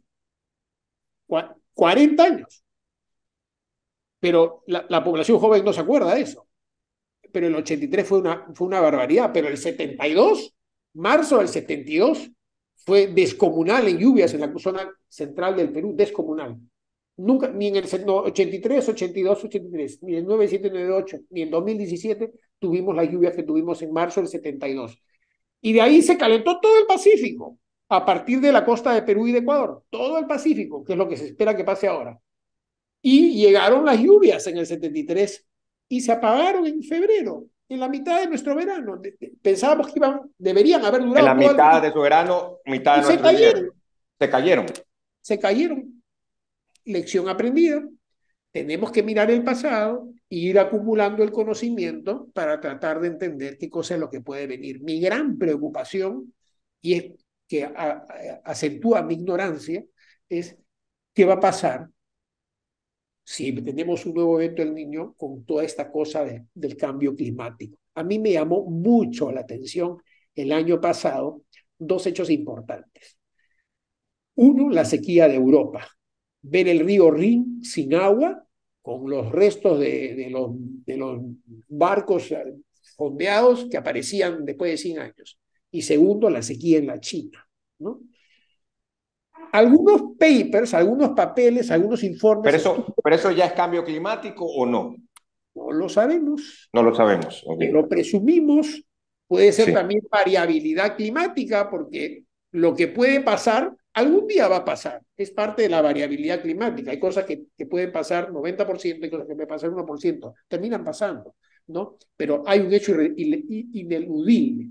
40 años. Pero la población joven no se acuerda de eso. Pero el 83 fue una barbaridad. Pero el 72, marzo del 72, fue descomunal en lluvias en la zona central del Perú, descomunal. Nunca, ni en el 83, 82, 83, ni en 97, 98, ni en 2017 tuvimos las lluvias que tuvimos en marzo del 72. Y de ahí se calentó todo el Pacífico, a partir de la costa de Perú y de Ecuador, todo el Pacífico, que es lo que se espera que pase ahora. Y llegaron las lluvias en el 73 y se apagaron en febrero, en la mitad de nuestro verano. Pensábamos que deberían haber En la durado todo el mitad tiempo. de su verano, mitad Y de nuestro invierno. Se cayeron. se cayeron. Lección aprendida. Tenemos que mirar el pasado e ir acumulando el conocimiento para tratar de entender qué cosa es lo que puede venir. Mi gran preocupación, y es que acentúa mi ignorancia, es qué va a pasar si tenemos un nuevo evento del Niño con toda esta cosa del cambio climático. A mí me llamó mucho la atención el año pasado dos hechos importantes. Uno, la sequía de Europa. Ver el río Rin sin agua, con los restos de los barcos fondeados que aparecían después de 100 años. Y segundo, la sequía en la China, ¿no? Algunos papers, algunos papeles, algunos informes. ¿Pero eso ya es cambio climático o no? No lo sabemos. No lo sabemos. Okay. Lo presumimos. Puede ser Sí. también variabilidad climática, porque lo que puede pasar, algún día va a pasar. Es parte de la variabilidad climática. Hay cosas que pueden pasar 90%, hay cosas que pueden pasar 1%. Terminan pasando, ¿no? Pero hay un hecho ineludible.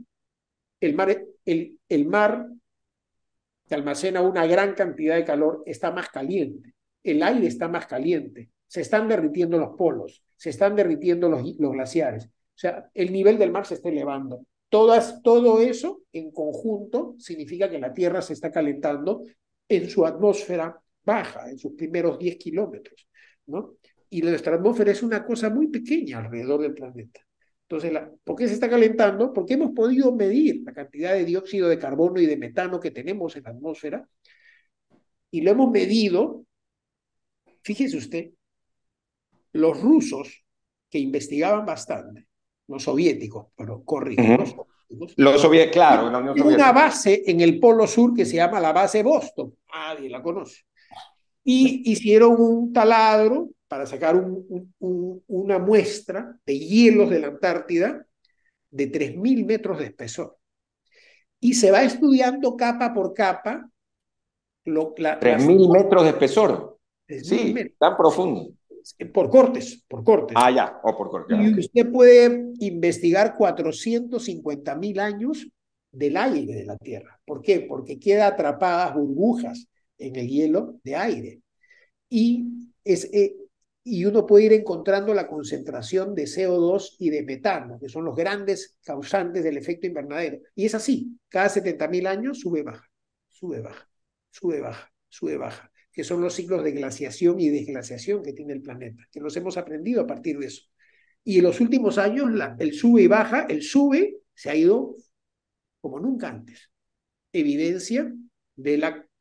El mar que almacena una gran cantidad de calor está más caliente. El aire está más caliente. Se están derritiendo los polos. Se están derritiendo los glaciares. O sea, el nivel del mar se está elevando. Todo eso en conjunto significa que la Tierra se está calentando en su atmósfera baja, en sus primeros 10 kilómetros, ¿no? Y nuestra atmósfera es una cosa muy pequeña alrededor del planeta. Entonces, ¿por qué se está calentando? Porque hemos podido medir la cantidad de dióxido de carbono y de metano que tenemos en la atmósfera y lo hemos medido. Fíjese usted, los rusos que investigaban bastante, los soviéticos, pero corrijo, los soviéticos, claro, en la Unión Soviética. Una base en el Polo Sur que se llama la base Vostok, nadie la conoce. Y hicieron un taladro para sacar una muestra de hielos de la Antártida de 3.000 metros de espesor. Y se va estudiando capa por capa. 3.000 metros de espesor. Sí, metros. Tan profundo. Por cortes. Ah, ya, por cortes. Y usted puede investigar 450.000 años del aire de la Tierra. ¿Por qué? Porque queda atrapadas burbujas en el hielo de aire. Y uno puede ir encontrando la concentración de CO2 y de metano, que son los grandes causantes del efecto invernadero. Y es así, cada 70.000 años sube, baja, sube, baja, sube, baja, sube, baja, que son los ciclos de glaciación y desglaciación que tiene el planeta, que los hemos aprendido a partir de eso. Y en los últimos años, el sube y baja, el sube se ha ido como nunca antes. Evidencia de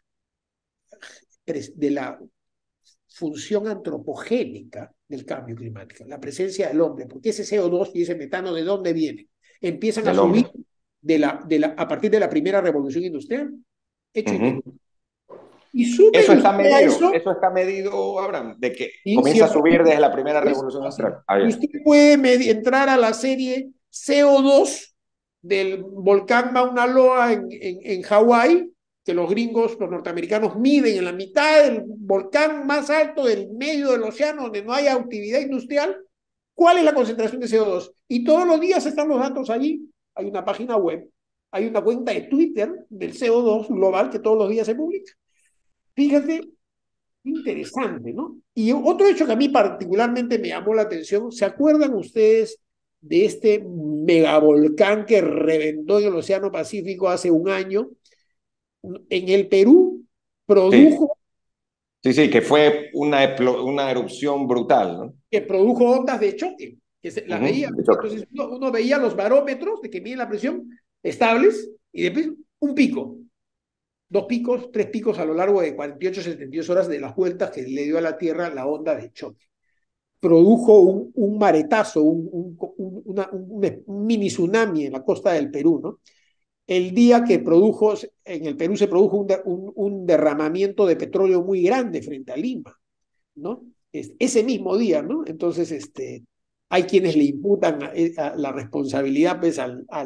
la función antropogénica del cambio climático, la presencia del hombre, porque ese CO2 y ese metano, ¿de dónde vienen? Empiezan a subir a partir de la primera revolución industrial, hecho y sube. Eso está medido, Abraham, de que comienza a subir desde la primera revolución industrial. Usted puede entrar a la serie CO2 del volcán Mauna Loa en Hawái, que los gringos, los norteamericanos, miden en la mitad del volcán más alto del medio del océano, donde no hay actividad industrial, cuál es la concentración de CO2. Y todos los días están los datos allí. Hay una página web, hay una cuenta de Twitter del CO2 global que todos los días se publica. Fíjate, interesante, ¿no? Y otro hecho que a mí particularmente me llamó la atención, ¿se acuerdan ustedes de este megavolcán que reventó en el Océano Pacífico hace un año? En el Perú produjo... Sí, que fue una erupción brutal, ¿no? Que produjo ondas de choque, que las veía. Entonces uno veía los barómetros de que miden la presión estables y después un pico, 2 picos, 3 picos a lo largo de 48, 72 horas de las vueltas que le dio a la Tierra la onda de choque. Produjo un maretazo, un mini tsunami en la costa del Perú, ¿no? el día que en el Perú se produjo un derramamiento de petróleo muy grande frente a Lima, ¿no? Ese mismo día, ¿no? Entonces, hay quienes le imputan a la responsabilidad pues,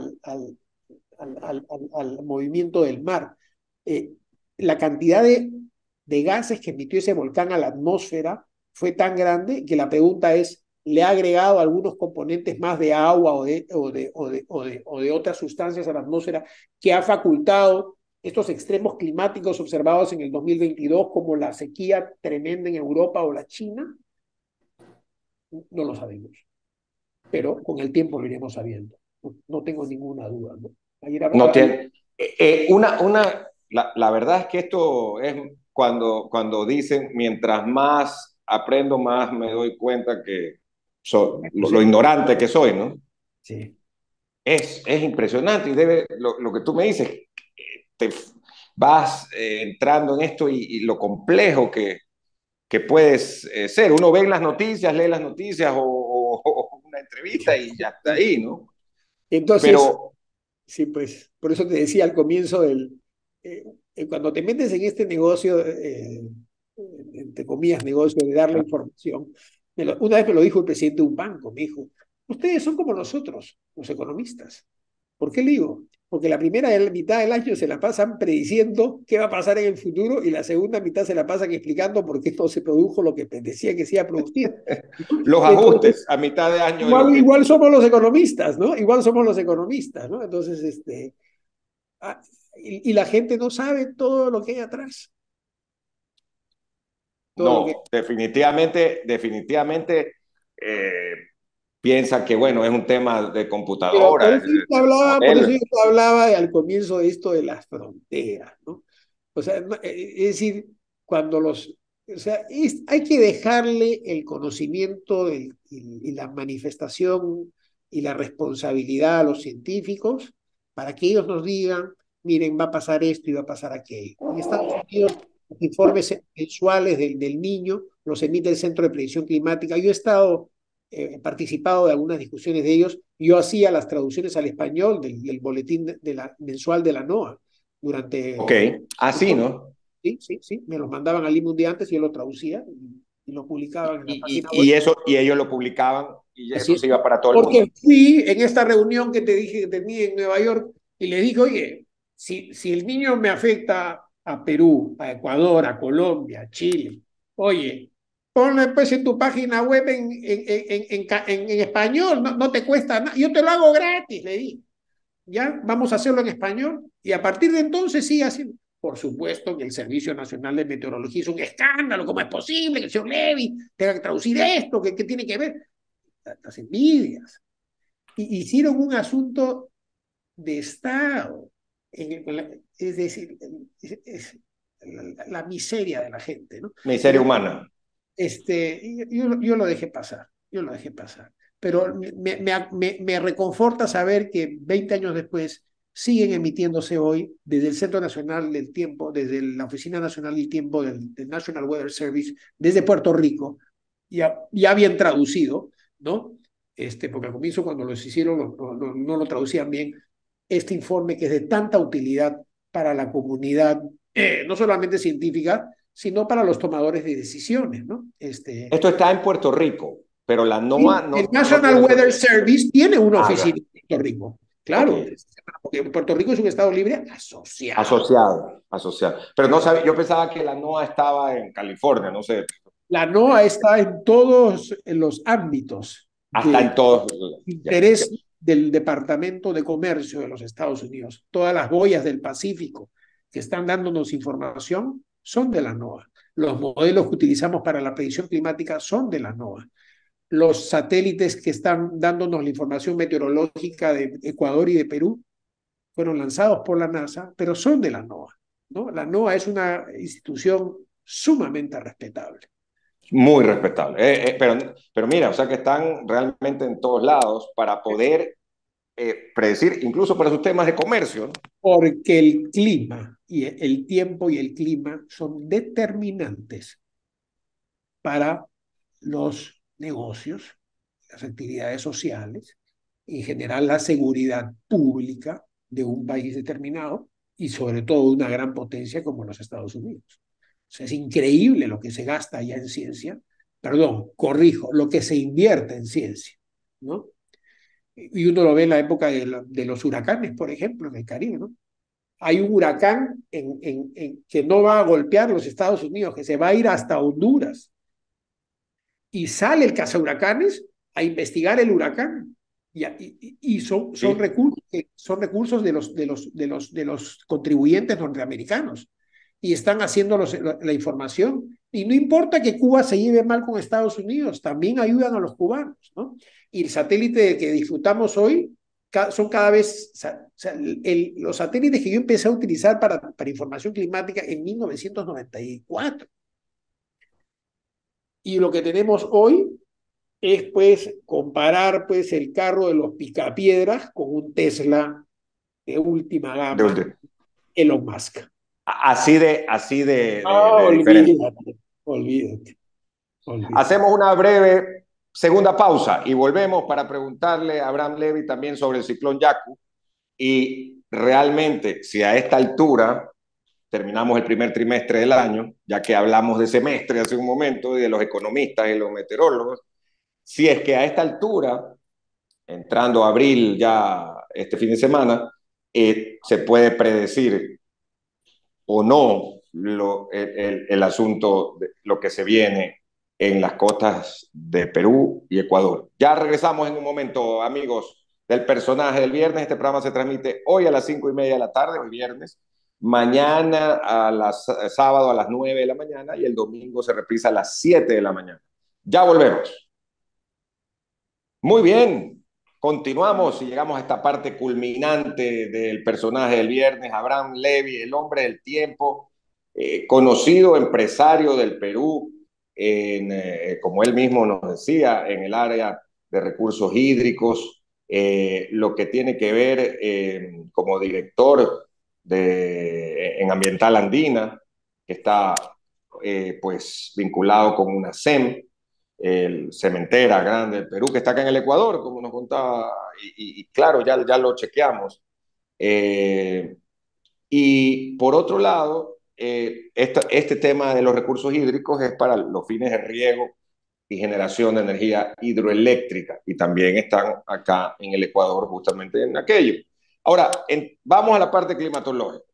al movimiento del mar. La cantidad de gases que emitió ese volcán a la atmósfera fue tan grande que la pregunta es, ¿le ha agregado algunos componentes más de agua o de otras sustancias a la atmósfera que ha facultado estos extremos climáticos observados en el 2022, como la sequía tremenda en Europa o la China? No lo sabemos, pero con el tiempo lo iremos sabiendo. No tengo ninguna duda, ¿no? Ayer No hablaba, tiene. La verdad es que esto es cuando dicen, mientras más aprendo, más me doy cuenta que lo ignorante que soy, ¿no? sí. Es impresionante y lo que tú me dices, te vas entrando en esto y lo complejo que puedes ser. Uno ve las noticias, lee las noticias o una entrevista y ya está ahí, ¿no? Entonces, Pero sí, pues, por eso te decía al comienzo cuando te metes en este negocio, entre comillas, negocio de dar la información, una vez me lo dijo el presidente de un banco, me dijo, ustedes son como nosotros, los economistas. ¿Por qué le digo? Porque la primera mitad del año se la pasan prediciendo qué va a pasar en el futuro y la segunda mitad se la pasan explicando por qué no se produjo lo que decía que se iba a producir. los Entonces, ajustes a mitad de año de lo igual, que... igual somos los economistas, ¿no? Igual somos los economistas, ¿no? Entonces, y la gente no sabe todo lo que hay atrás. Todo lo que... No, definitivamente eh, piensa que, bueno, es un tema de Pero computadora, por eso modelos. yo te hablaba al comienzo de esto de las fronteras, ¿no? O sea, es decir, cuando o sea, hay que dejarle el conocimiento y la manifestación y la responsabilidad a los científicos para que ellos nos digan, miren, va a pasar esto y va a pasar aquello. En Estados Unidos, los informes mensuales del niño los emite el Centro de Predicción Climática. Yo he estado participado de algunas discusiones de ellos. Yo hacía las traducciones al español del boletín mensual de la NOAA Ok, durante así, ¿no? sí, sí, sí, me los mandaban al un día antes y yo lo traducía y lo publicaban en la página web. Y eso, y ellos lo publicaban y Así eso es. se iba para todo el mundo. Porque fui en esta reunión que te dije que tenía en Nueva York y le dije, oye, si el niño me afecta a Perú, a Ecuador, a Colombia, a Chile, oye, ponlo pues en tu página web en español, no te cuesta nada, yo te lo hago gratis, le dije. Ya, vamos a hacerlo en español y a partir de entonces sí, así. Por supuesto que el Servicio Nacional de Meteorología es un escándalo, ¿cómo es posible que el señor Levy tenga que traducir esto? ¿Qué tiene que ver? Las envidias. Y hicieron un asunto de Estado, es decir, es la miseria de la gente, ¿no? Miseria Pero humana. yo lo dejé pasar, yo lo dejé pasar. Pero me reconforta saber que 20 años después siguen emitiéndose hoy desde el Centro Nacional del Tiempo, desde la Oficina Nacional del Tiempo del National Weather Service, desde Puerto Rico, ya bien traducido, ¿no? Porque al comienzo cuando los hicieron no lo traducían bien, este informe que es de tanta utilidad para la comunidad, no solamente científica, sino para los tomadores de decisiones, ¿no? Esto está en Puerto Rico, pero la NOAA Y el no National tiene... Weather Service tiene una Ah, oficina ya. en Puerto Rico, Ok. claro, porque Puerto Rico es un estado libre asociado. Asociado. Pero no sabía, yo pensaba que la NOAA estaba en California, no sé. La NOAA está en todos los ámbitos Hasta de en todos. Ya, ya. interés del Departamento de Comercio de los Estados Unidos. Todas las boyas del Pacífico que están dándonos información son de la NOAA. Los modelos que utilizamos para la predicción climática son de la NOAA. Los satélites que están dándonos la información meteorológica de Ecuador y de Perú fueron lanzados por la NASA, pero son de la NOAA, ¿no? La NOAA es una institución sumamente respetable. Muy respetable. Pero mira, o sea que están realmente en todos lados para poder predecir, incluso para sus temas de comercio, ¿no? Porque el clima y el tiempo y el clima son determinantes para los negocios, las actividades sociales, en general la seguridad pública, de un país determinado y sobre todo una gran potencia como los Estados Unidos. O sea, es increíble lo que se gasta allá en ciencia, perdón, corrijo, lo que se invierte en ciencia, ¿no? Y uno lo ve en la época de los huracanes, por ejemplo, en el Caribe, ¿no? Hay un huracán que no va a golpear los Estados Unidos, que se va a ir hasta Honduras. Y sale el cazahuracanes a investigar el huracán. Y son, Sí. son recursos de los contribuyentes norteamericanos. Y están haciendo la información. Y no importa que Cuba se lleve mal con Estados Unidos, también ayudan a los cubanos, ¿no? Y el satélite que disfrutamos hoy son cada vez, o sea, los satélites que yo empecé a utilizar para información climática en 1994. Y lo que tenemos hoy es pues comparar pues el carro de los picapiedras con un Tesla de última gama, De- Elon Musk. así Ah, de diferente. olvídate, olvídate, olvídate. Hacemos una breve segunda pausa y volvemos para preguntarle a Abraham Levy también sobre el ciclón Yaku y realmente si a esta altura terminamos el primer trimestre del año, ya que hablamos de semestre hace un momento y de los economistas y los meteorólogos, si es que a esta altura, entrando a abril ya este fin de semana, se puede predecir o no el asunto de lo que se viene en las costas de Perú y Ecuador. Ya regresamos en un momento, amigos, del personaje del viernes. Este programa se transmite hoy a las 5:30 de la tarde, hoy viernes, mañana sábado a las 9 de la mañana y el domingo se reprisa a las 7 de la mañana. Ya volvemos. Muy bien, continuamos y llegamos a esta parte culminante del personaje del viernes, Abraham Levy, el hombre del tiempo, conocido empresario del Perú, como él mismo nos decía, en el área de recursos hídricos, lo que tiene que ver como director en Ambiental Andina, que está pues vinculado con una SEM, el cementera grande del Perú, que está acá en el Ecuador, como nos contaba, y claro, ya lo chequeamos. Eh, y por otro lado, este tema de los recursos hídricos es para los fines de riego y generación de energía hidroeléctrica, y también están acá en el Ecuador justamente en aquello. Ahora, vamos a la parte climatológica,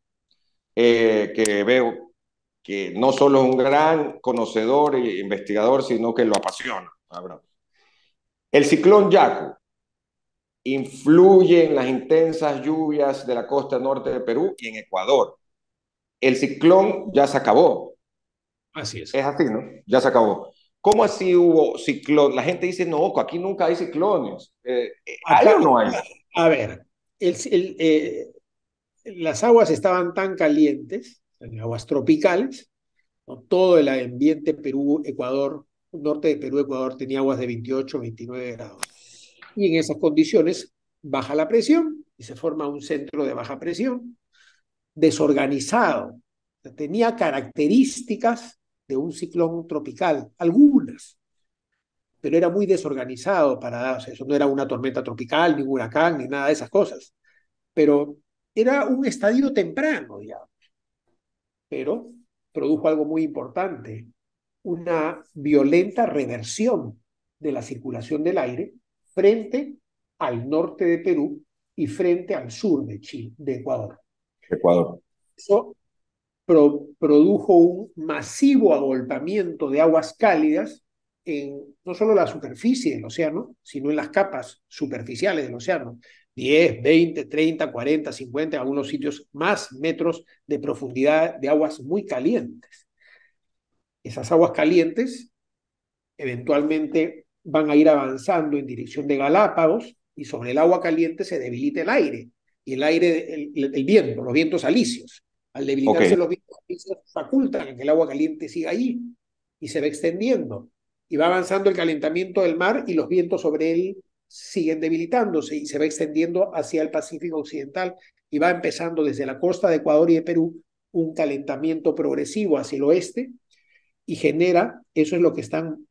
que veo que no solo es un gran conocedor e investigador, sino que lo apasiona. Abraham. El ciclón Yaku influye en las intensas lluvias de la costa norte de Perú y en Ecuador. El ciclón ya se acabó. Así es. Es así, ¿no? Ya se acabó. ¿Cómo así hubo ciclón? La gente dice, no, aquí nunca hay ciclones. ¿Hay Acá, o no hay? a ver, las aguas estaban tan calientes, aguas tropicales, ¿no? Todo el ambiente Perú, Ecuador, norte de Perú, Ecuador tenía aguas de 28, 29 grados. Y en esas condiciones baja la presión y se forma un centro de baja presión desorganizado. Tenía características de un ciclón tropical, algunas, pero era muy desorganizado para, o sea, eso no era una tormenta tropical, ni un huracán, ni nada de esas cosas, pero era un estadio temprano, digamos, pero produjo algo muy importante, una violenta reversión de la circulación del aire frente al norte de Perú y frente al sur de Chile, de Ecuador. Ecuador. Eso produjo un masivo agolpamiento de aguas cálidas en no solo la superficie del océano, sino en las capas superficiales del océano. 10, 20, 30, 40, 50, en algunos sitios más metros de profundidad de aguas muy calientes. Esas aguas calientes eventualmente van a ir avanzando en dirección de Galápagos y sobre el agua caliente se debilita el aire y el aire, el viento, los vientos alisios. Al Ok, debilitarse los vientos alisios facultan que el agua caliente siga allí y se va extendiendo y va avanzando el calentamiento del mar y los vientos sobre él siguen debilitándose y se va extendiendo hacia el Pacífico Occidental y va empezando desde la costa de Ecuador y de Perú un calentamiento progresivo hacia el oeste y genera, eso es lo que están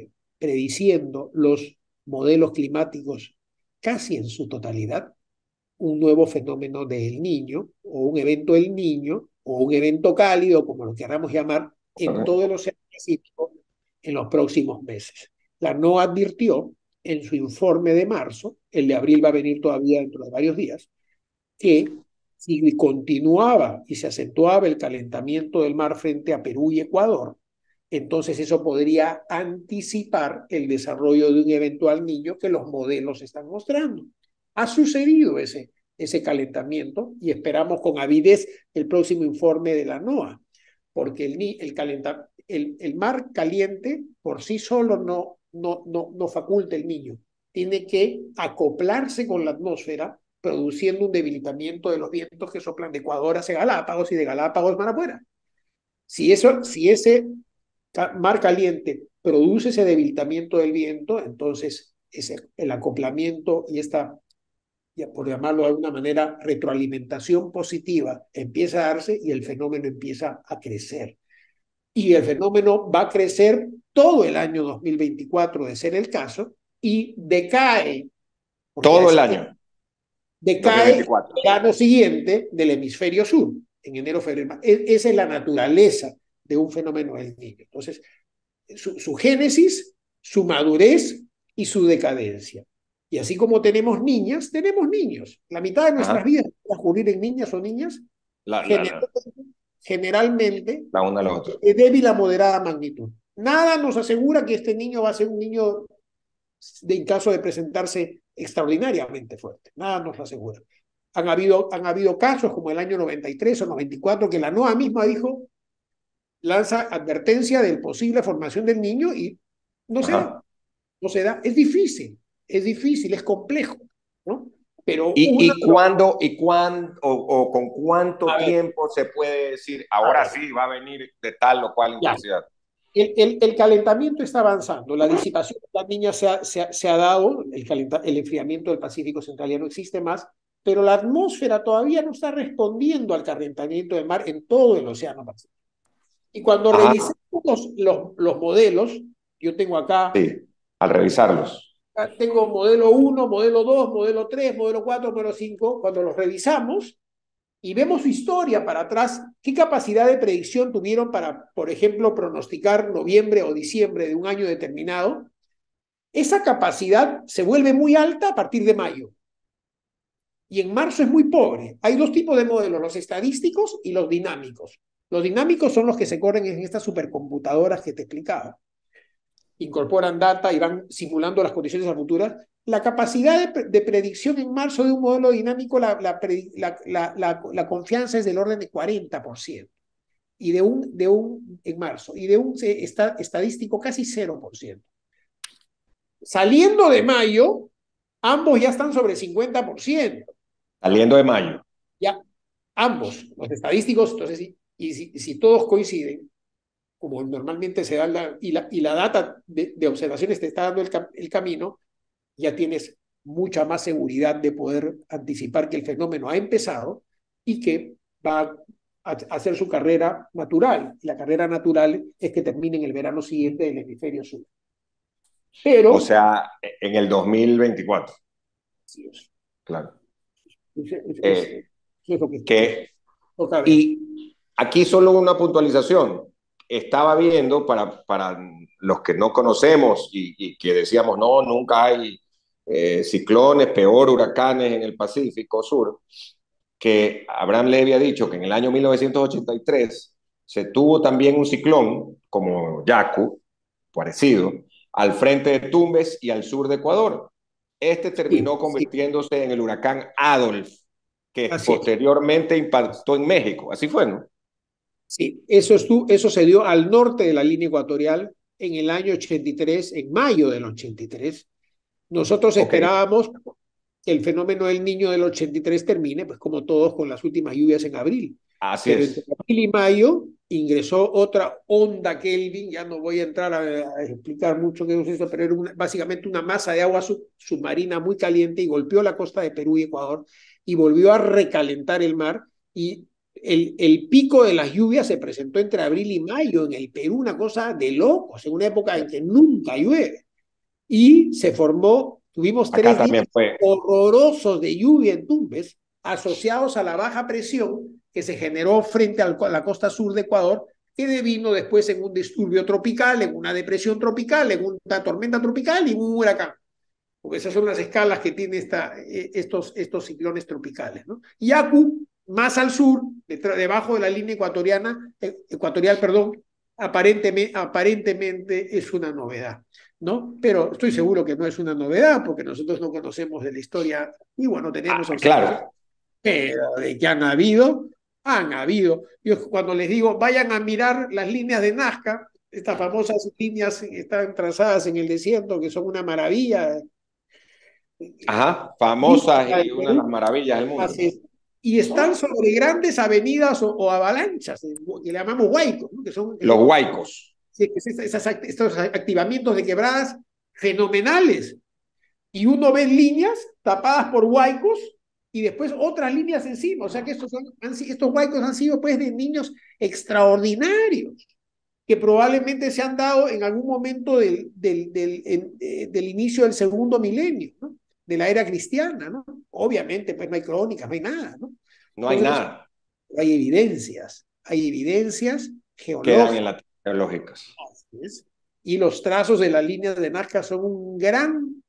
prediciendo los modelos climáticos casi en su totalidad, un nuevo fenómeno del Niño, o un evento del Niño, o un evento cálido, como lo queramos llamar, en todo el Océano Pacífico en los próximos meses. La NOAA advirtió en su informe de marzo, el de abril va a venir todavía dentro de varios días, que si continuaba y se acentuaba el calentamiento del mar frente a Perú y Ecuador, entonces eso podría anticipar el desarrollo de un eventual Niño que los modelos están mostrando. Ha sucedido ese calentamiento y esperamos con avidez el próximo informe de la NOAA, porque el mar caliente por sí solo no faculta el Niño. Tiene que acoplarse con la atmósfera, produciendo un debilitamiento de los vientos que soplan de Ecuador hacia Galápagos y de Galápagos para afuera. Si ese mar caliente produce ese debilitamiento del viento, entonces el acoplamiento y esta, por llamarlo de alguna manera, retroalimentación positiva empieza a darse y el fenómeno empieza a crecer. Y el fenómeno va a crecer todo el año 2024, de ser el caso, y decae. Todo el año. Decae el año siguiente del hemisferio sur, en enero, febrero. Esa es la naturaleza de un fenómeno del Niño. Entonces, su génesis, su madurez y su decadencia. Y así como tenemos niñas, tenemos niños. La mitad de nuestras vidas va a ocurrir en niñas o niñas, generalmente de débil a moderada magnitud. Nada nos asegura que este niño va a ser un niño en caso de presentarse extraordinariamente fuerte. Nada nos lo asegura. Han habido casos como el año 93 o 94 que la NOAA misma dijo, lanza advertencia de posible formación del niño y no se da. No se da. Es difícil, es complejo, ¿no? Pero ¿cuándo o con cuánto tiempo se puede decir, ahora sí va a venir de tal o cual intensidad? El calentamiento está avanzando, la disipación de las niñas se ha dado, el enfriamiento del Pacífico Central ya no existe más, pero la atmósfera todavía no está respondiendo al calentamiento del mar en todo el Océano Pacífico. Y cuando revisamos los modelos, yo tengo acá... Sí, al revisarlos. Tengo modelo 1, modelo 2, modelo 3, modelo 4, modelo 5. Cuando los revisamos y vemos su historia para atrás, qué capacidad de predicción tuvieron para, por ejemplo, pronosticar noviembre o diciembre de un año determinado, esa capacidad se vuelve muy alta a partir de mayo. Y en marzo es muy pobre. Hay dos tipos de modelos, los estadísticos y los dinámicos. Los dinámicos son los que se corren en estas supercomputadoras que te explicaba. Incorporan data y van simulando las condiciones futuras. La capacidad de predicción en marzo de un modelo dinámico, la confianza es del orden de 40%. Y en marzo. Y de un estadístico casi 0%. Saliendo de mayo, ambos ya están sobre 50%. Saliendo de mayo. Ya, ambos, los estadísticos, entonces, y si todos coinciden, como normalmente se da y la data de observaciones te está dando el camino, ya tienes mucha más seguridad de poder anticipar que el fenómeno ha empezado y que va a hacer su carrera natural. La carrera natural es que termine en el verano siguiente del hemisferio sur. Pero, o sea, en el 2024. Sí es. Claro. Es lo y aquí solo una puntualización. Estaba viendo para los que no conocemos y que decíamos, no, nunca hay ciclones, peor huracanes en el Pacífico Sur, que Abraham Levy ha dicho que en el año 1983 se tuvo también un ciclón como Yaku, parecido, al frente de Tumbes y al sur de Ecuador. Este terminó convirtiéndose en el huracán Adolf, que posteriormente impactó en México. Así fue, ¿no? Sí, eso se dio al norte de la línea ecuatorial en el año 83, en mayo del 83. Nosotros esperábamos que el fenómeno del Niño del 83 termine, pues como todos, con las últimas lluvias en abril. Pero entre abril y mayo ingresó otra onda Kelvin, ya no voy a entrar a explicar mucho qué es eso, pero era básicamente una masa de agua submarina muy caliente y golpeó la costa de Perú y Ecuador y volvió a recalentar el mar y el pico de las lluvias se presentó entre abril y mayo en el Perú, una cosa de locos, en una época en que nunca llueve. Y se formó Tuvimos Acá 3 días también fue. horrorosos de lluvia en Tumbes, asociados a la baja presión que se generó frente a la costa sur de Ecuador, que devino después en un disturbio tropical, en una depresión tropical, en una tormenta tropical y un huracán. Porque esas son las escalas que tiene estos ciclones tropicales, ¿no? Yaku, más al sur, debajo de la línea ecuatorial, perdón, aparentemente es una novedad, ¿no? Pero estoy seguro que no es una novedad porque nosotros no conocemos de la historia y bueno, tenemos observaciones, Claro. pero de que han habido, han habido. Yo cuando les digo, vayan a mirar las líneas de Nazca, estas famosas líneas que están trazadas en el desierto, que son una maravilla, Ajá, famosas y una de las maravillas del mundo. y están sobre grandes avenidas o avalanchas, que le llamamos huaicos, ¿no? Los huaicos. Estos activamientos de quebradas fenomenales. Y uno ve líneas tapadas por huaicos y después otras líneas encima. O sea que estos huaicos han sido pues de niños extraordinarios que probablemente se han dado en algún momento del inicio del segundo milenio, ¿no? De la era cristiana, ¿no? Obviamente, pues no hay crónicas, no hay nada, ¿no? No hay Entonces, nada. hay evidencias Quedan en geológicas. las teológicas. Y los trazos de las líneas de Nazca son un gran,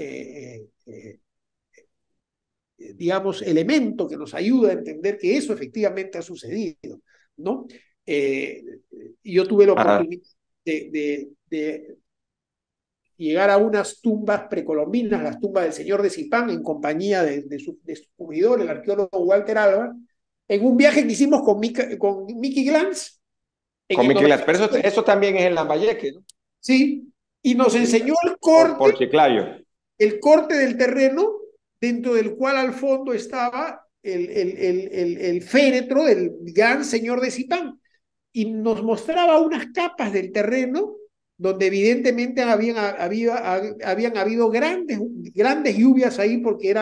digamos, elemento que nos ayuda a entender que eso efectivamente ha sucedido, ¿no? Yo tuve la Ajá. oportunidad de llegar a unas tumbas precolombinas, las tumbas del señor de Zipán, en compañía de su descubridor, el arqueólogo Walter Alba, en un viaje que hicimos con Mickey Glantz. Con Mickey Glass. Pero eso también es en Lambayeque, ¿no? Sí, y nos enseñó Por Chiclayo. el corte del terreno, dentro del cual al fondo estaba el féretro del gran señor de Zipán. Y nos mostraba unas capas del terreno donde evidentemente habían habido grandes lluvias ahí porque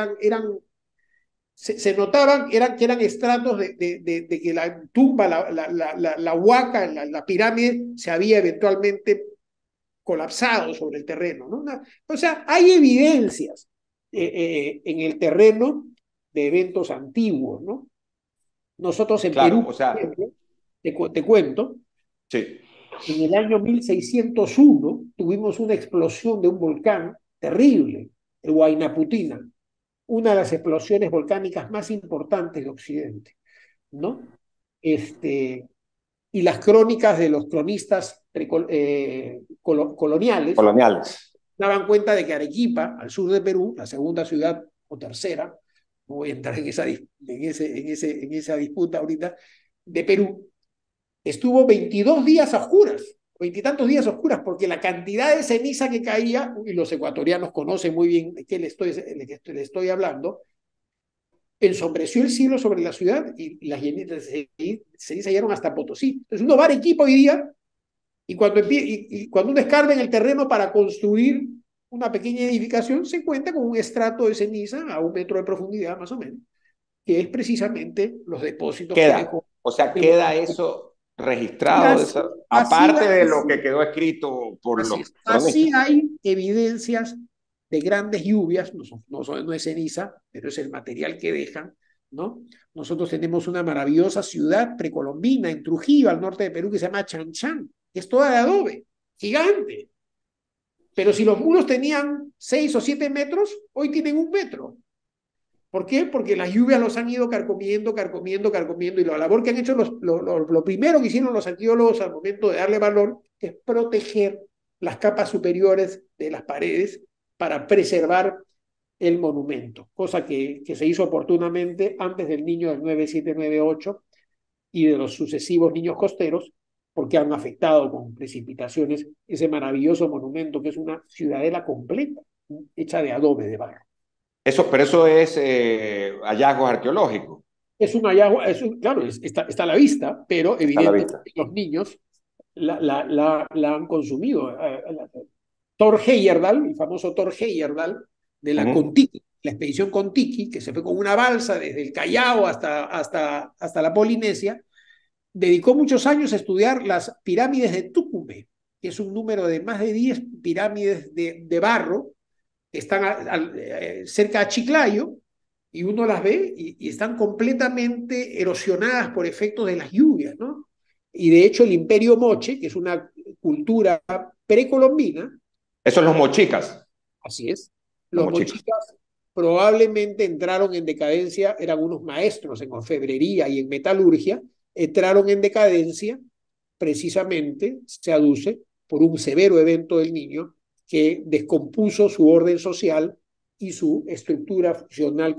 se notaban que eran estratos de que la tumba, la huaca, la pirámide se había eventualmente colapsado sobre el terreno, ¿no? O sea, hay evidencias en el terreno de eventos antiguos, ¿no? Nosotros en Claro, Perú, o sea, te cuento, sí. en el año 1601 tuvimos una explosión de un volcán terrible, el Huayna Putina, una de las explosiones volcánicas más importantes de Occidente, ¿no? Y las crónicas de los cronistas coloniales Coloniales. daban cuenta de que Arequipa, al sur de Perú, la segunda ciudad o tercera, no voy a entrar en esa disputa ahorita, de Perú, estuvo 22 días a oscuras, 20 y tantos días a oscuras, porque la cantidad de ceniza que caía, y los ecuatorianos conocen muy bien de qué le estoy hablando, ensombreció el cielo sobre la ciudad y las ceniza llegaron hasta Potosí. Entonces uno va a Arequipa hoy día y cuando uno escarba en el terreno para construir una pequeña edificación, se encuentra con un estrato de ceniza a 1 metro de profundidad más o menos, que es precisamente los depósitos que dejó. O sea, queda eso registrado, Así aparte de lo que quedó escrito por los así cronistas. hay evidencias de grandes lluvias, no es ceniza, pero es el material que dejan, ¿no? Nosotros tenemos una maravillosa ciudad precolombina en Trujillo, al norte de Perú, que se llama Chanchán, que es toda de adobe, gigante. Pero si los muros tenían 6 o 7 metros, hoy tienen 1 metro. ¿Por qué? Porque las lluvias los han ido carcomiendo, y la labor que han hecho, lo primero que hicieron los arqueólogos al momento de darle valor es proteger las capas superiores de las paredes para preservar el monumento, cosa que se hizo oportunamente antes del niño del 9798 y de los sucesivos niños costeros, porque han afectado con precipitaciones ese maravilloso monumento que es una ciudadela completa, hecha de adobe, de barro. Pero eso es hallazgos arqueológicos. Es un hallazgo, claro, está a la vista, pero evidentemente los niños la han consumido. Thor Heyerdahl, el famoso Thor Heyerdahl, de la Kon-Tiki, la expedición Kon-Tiki, que se fue con una balsa desde el Callao hasta la Polinesia, dedicó muchos años a estudiar las pirámides de Tucumbe, que es un número de más de 10 pirámides de barro, están cerca de Chiclayo, y uno las ve y están completamente erosionadas por efectos de las lluvias, ¿no? Y de hecho el Imperio Moche, que es una cultura precolombina. Eso son los mochicas. Así es. Los Los mochicas. mochicas probablemente entraron en decadencia, eran unos maestros en orfebrería y en metalurgia, entraron en decadencia precisamente, se aduce, por un severo evento del niño que descompuso su orden social y su estructura funcional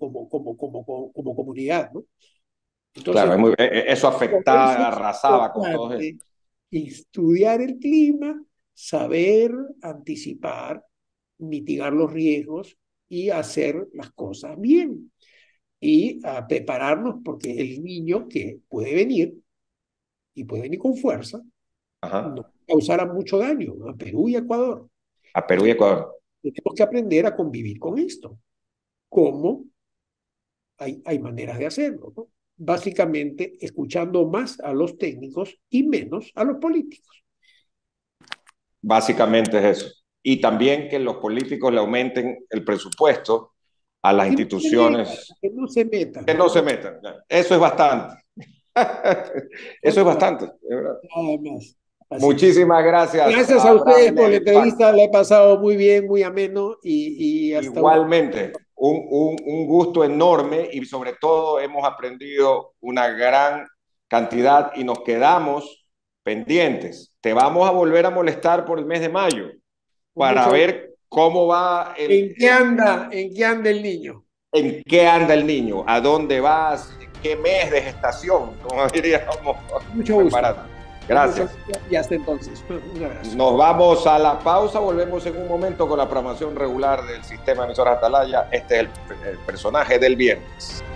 como comunidad, ¿no? Entonces, Claro, eso por afectaba, eso es arrasaba con todo eso. importante estudiar el clima, saber anticipar, mitigar los riesgos y hacer las cosas bien. Y prepararnos porque el niño que puede venir, y puede venir con fuerza, Ajá. no causará mucho daño a Perú y Ecuador. A Perú y Ecuador. Tenemos que aprender a convivir con esto. ¿Cómo? Hay maneras de hacerlo, ¿no? Básicamente escuchando más a los técnicos y menos a los políticos. Básicamente es eso. Y también que los políticos le aumenten el presupuesto a las instituciones. Que no se metan. Que no se metan. Eso es bastante. Eso es bastante, de verdad. Nada más. Muchísimas gracias. Gracias a ustedes por la entrevista, la he pasado muy bien, muy ameno y hasta igualmente, un gusto enorme y sobre todo hemos aprendido una gran cantidad y nos quedamos pendientes. Te vamos a volver a molestar por el mes de mayo para ver cómo va ¿En qué anda el niño? ¿En qué anda el niño? ¿A dónde vas? ¿En qué mes de gestación? Como diríamos. Mucho gusto. Gracias. Y hasta entonces. Un abrazo. Nos vamos a la pausa. Volvemos en un momento con la programación regular del sistema de emisoras Atalaya. Este es el personaje del viernes.